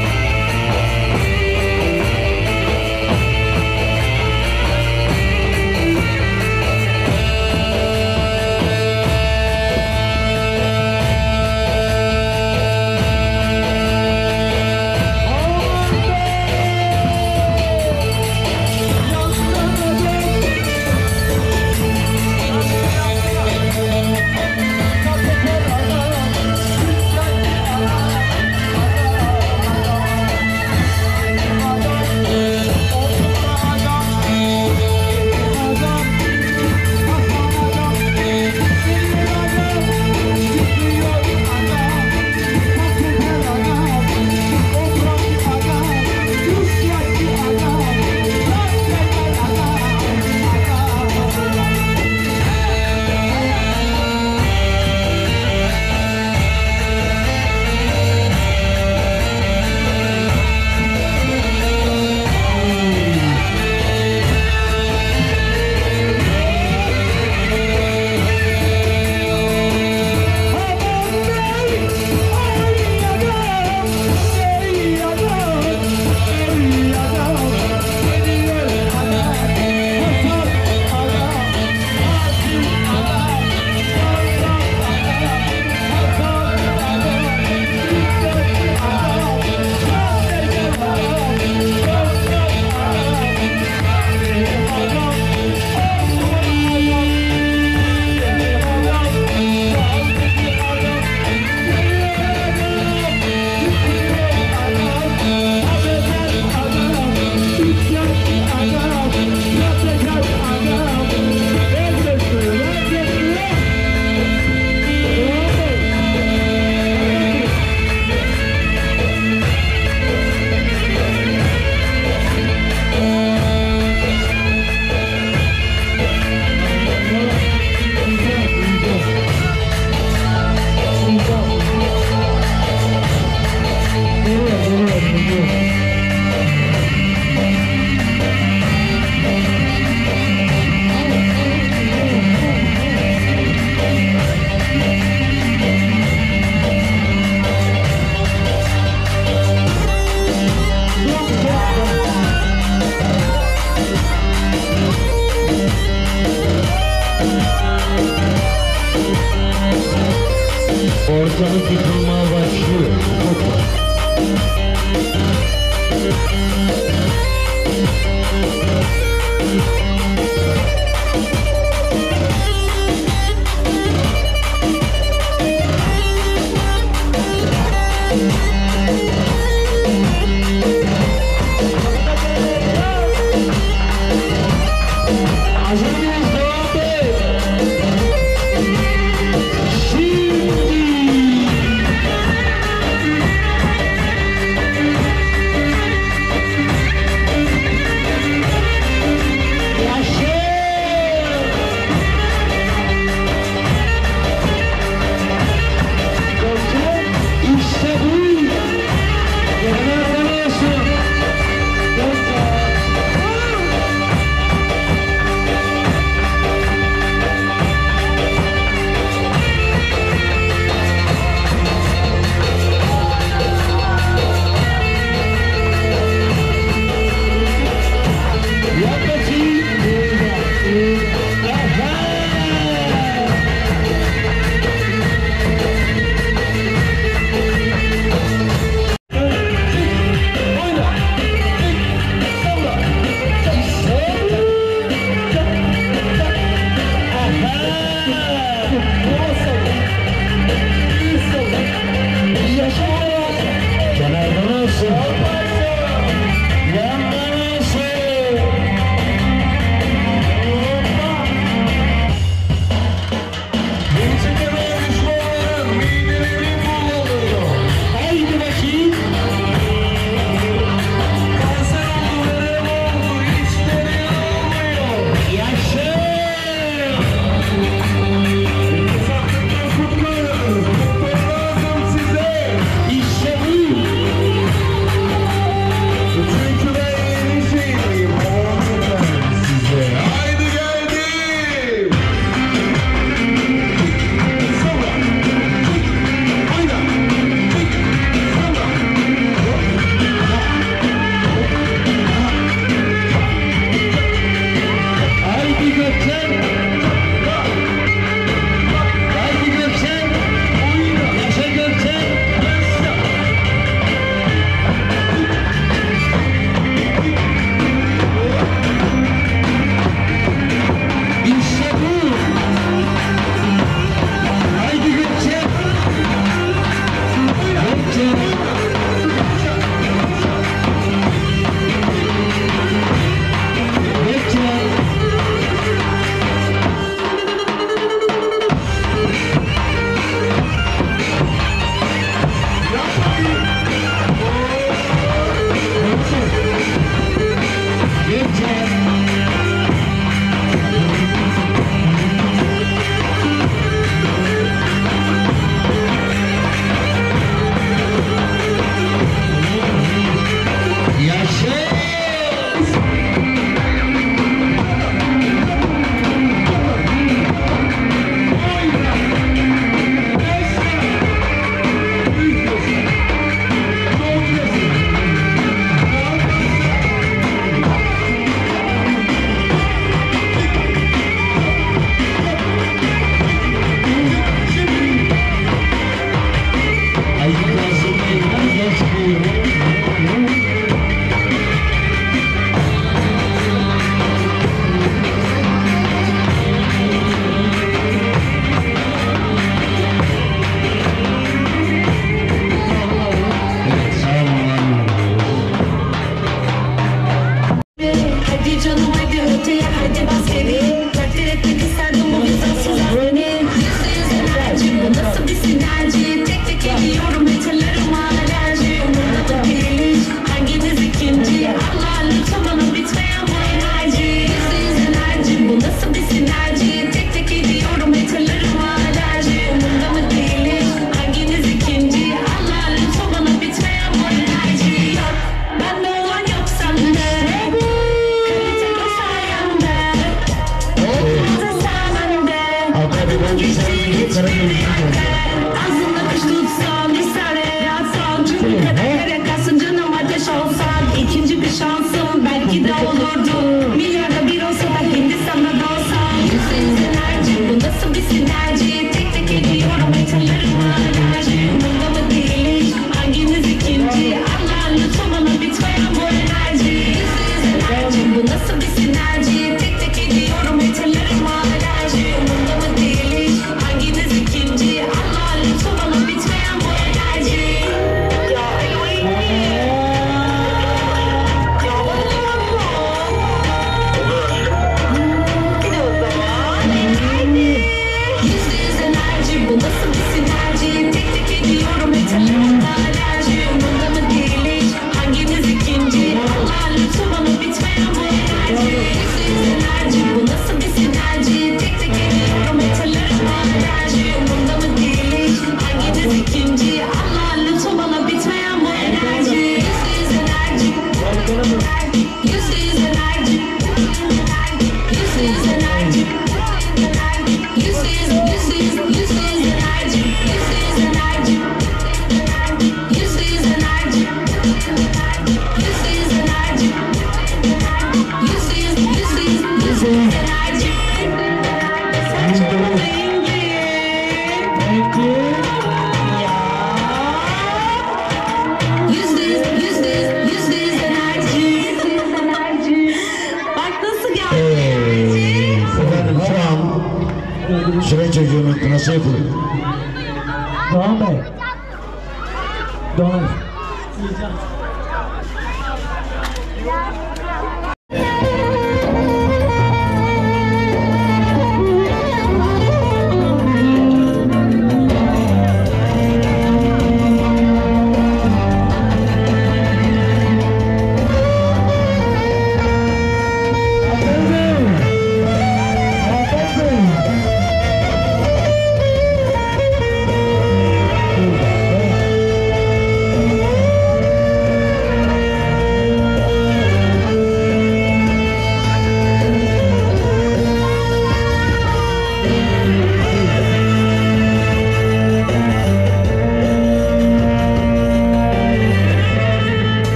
Ortalık yıkılmaya başlıyor. Hadi canım hadi öteye hadi bas geri. Takdir etmek isterdim bu vizyonsuz halini. Yüzde yüz enerji bu nasıl bir sinerji. Tek tek ediyorum metallarıma alerji. Umurda da değil hanginiz ikinci. Allah lütfen bana bitmeyen bu enerji. Yüzde yüz enerji bu nasıl bir sinerji. Tek tek ediyorum metallarıma alerji. Umurda mı değil hanginiz ikinci. Allah lütfen bana bitmeyen bu enerji. Yok bende olan yok sende. Ağzında kış tutsan, bir saniye yatsan. Çünkü kadere kalsın canım ateş olsan. İkinci bir şansım belki de olurdu. Milyarda bir olsa da Hindistan'da da olsam. Yüzde yüz enerji bu nasıl bir sinerji. Tek tek ediyorum metallarıma alerji. Umurda mı değil hanginiz ikinci. Allah lütfen bana bitmeyen bu enerji. Yüzde yüz enerji bu nasıl bir sinerji. Tek tek ediyorum metallarıma alerji. Umurda mı değil hanginiz ikinci. Allah lütfen bana bitmeyen bu enerji. Ya yüzde yüz enerji bu nasıl bir sinerji. Tek tek ediyorum metallarıma alerji. Umurda mı değil hanginiz ikinci. Allah lütfen bana bitmeyen bu enerji. Yüzde yüz enerji bu nasıl bir sinerji. Tek tek ediyorum metallarıma alerji. Umurda mı değil hanginiz ikinci. Allah lütfen bana bitmeyen bu enerji. Yüzde yüz enerji. Yüzde yüz enerji. Yüzde yüz enerji. Yüzde yüz, yüzde yüz, yüzde yüz enerji. Yüzde yüz enerji. Yüzde yüz enerji. Yüzde yüz enerji. Yüzde yüz, yüzde yüz, yüzde yüz enerji. Sen çok zengin. Yüzde yüz, yüzde yüz, yüzde yüz enerji. Yüzde yüz enerji. Bak nasıl geldi enerji. Efendim şu an süre çocuğunun kınası yapılıyor. Doğan Bey. Doğan.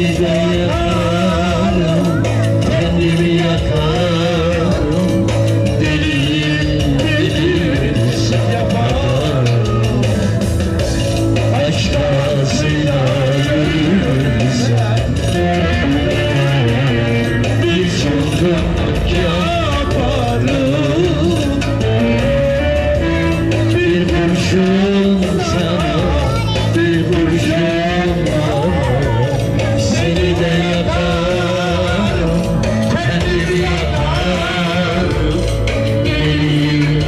Seni de yakarım, kendimi yakarım. Deliyim, deliyim, sen yaparım. Aşka sevdalıysan bir çılgınlık yaparım. Bir kurşun sana, bir kurşun bana. Seni de yakarım, kendimi yakarım. Deliyim,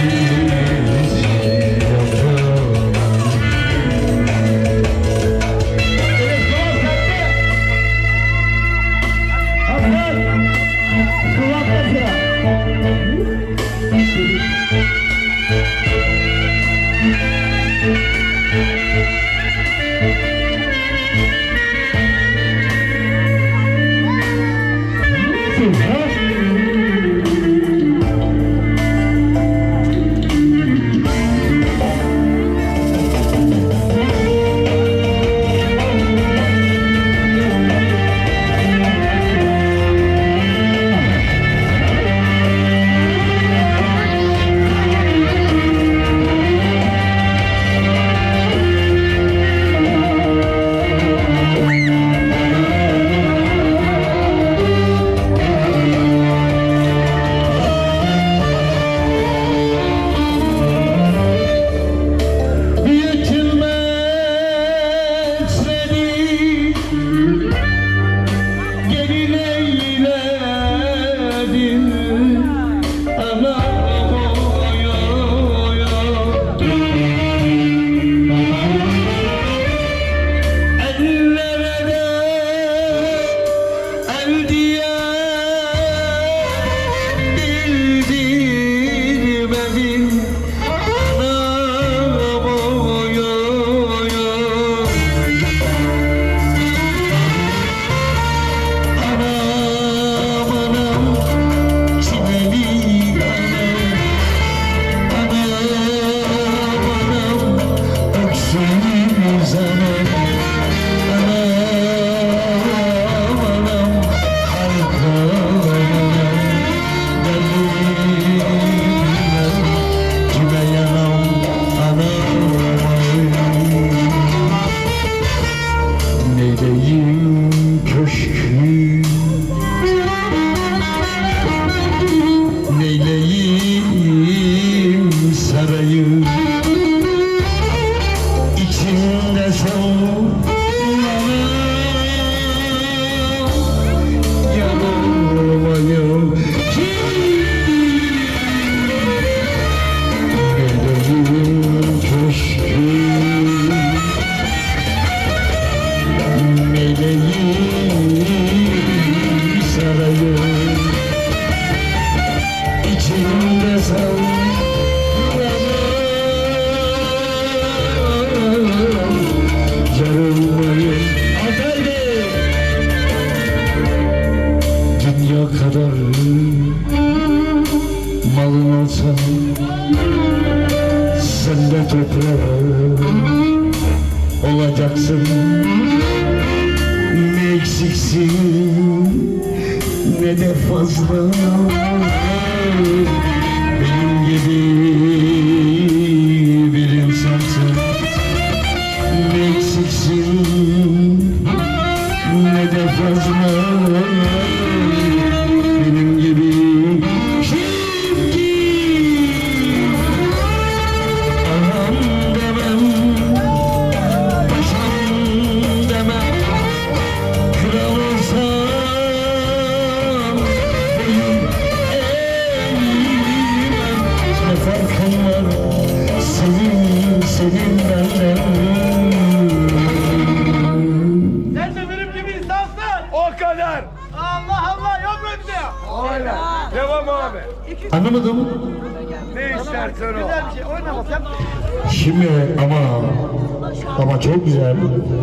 seni yakarım. Olacaksın, ne eksiksin ne de fazla. Benim gibi bir insansın. Ne eksiksin ne de fazla. Benim gibi çirkin. Anam demem, senin benden. Sen de benim gibi insansın. O kadar. Allah Allah yok mu bir de? Öyle. Devam abi. Anlamadım. Ne istersen o. Güzel bir şey oynama sen. Şimdi ama ama çok güzel.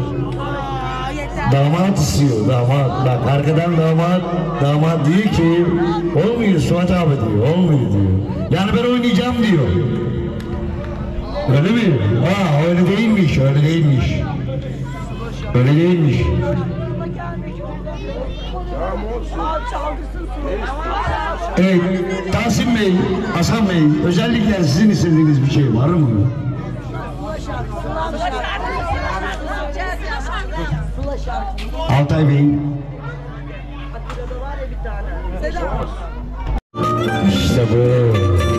Damat istiyor, damat. Bak arkadan damat, damat diyor ki olmuyor Suat abi diyor, olmuyor diyor. Yani ben oynayacağım diyor. Öyle mi? Ha öyle değilmiş, öyle değilmiş. Öyle değilmiş. Evet, Tahsin Bey, Hasan Bey, özellikle sizin istediğiniz bir şey var mı? Altay Bey. İşte bu.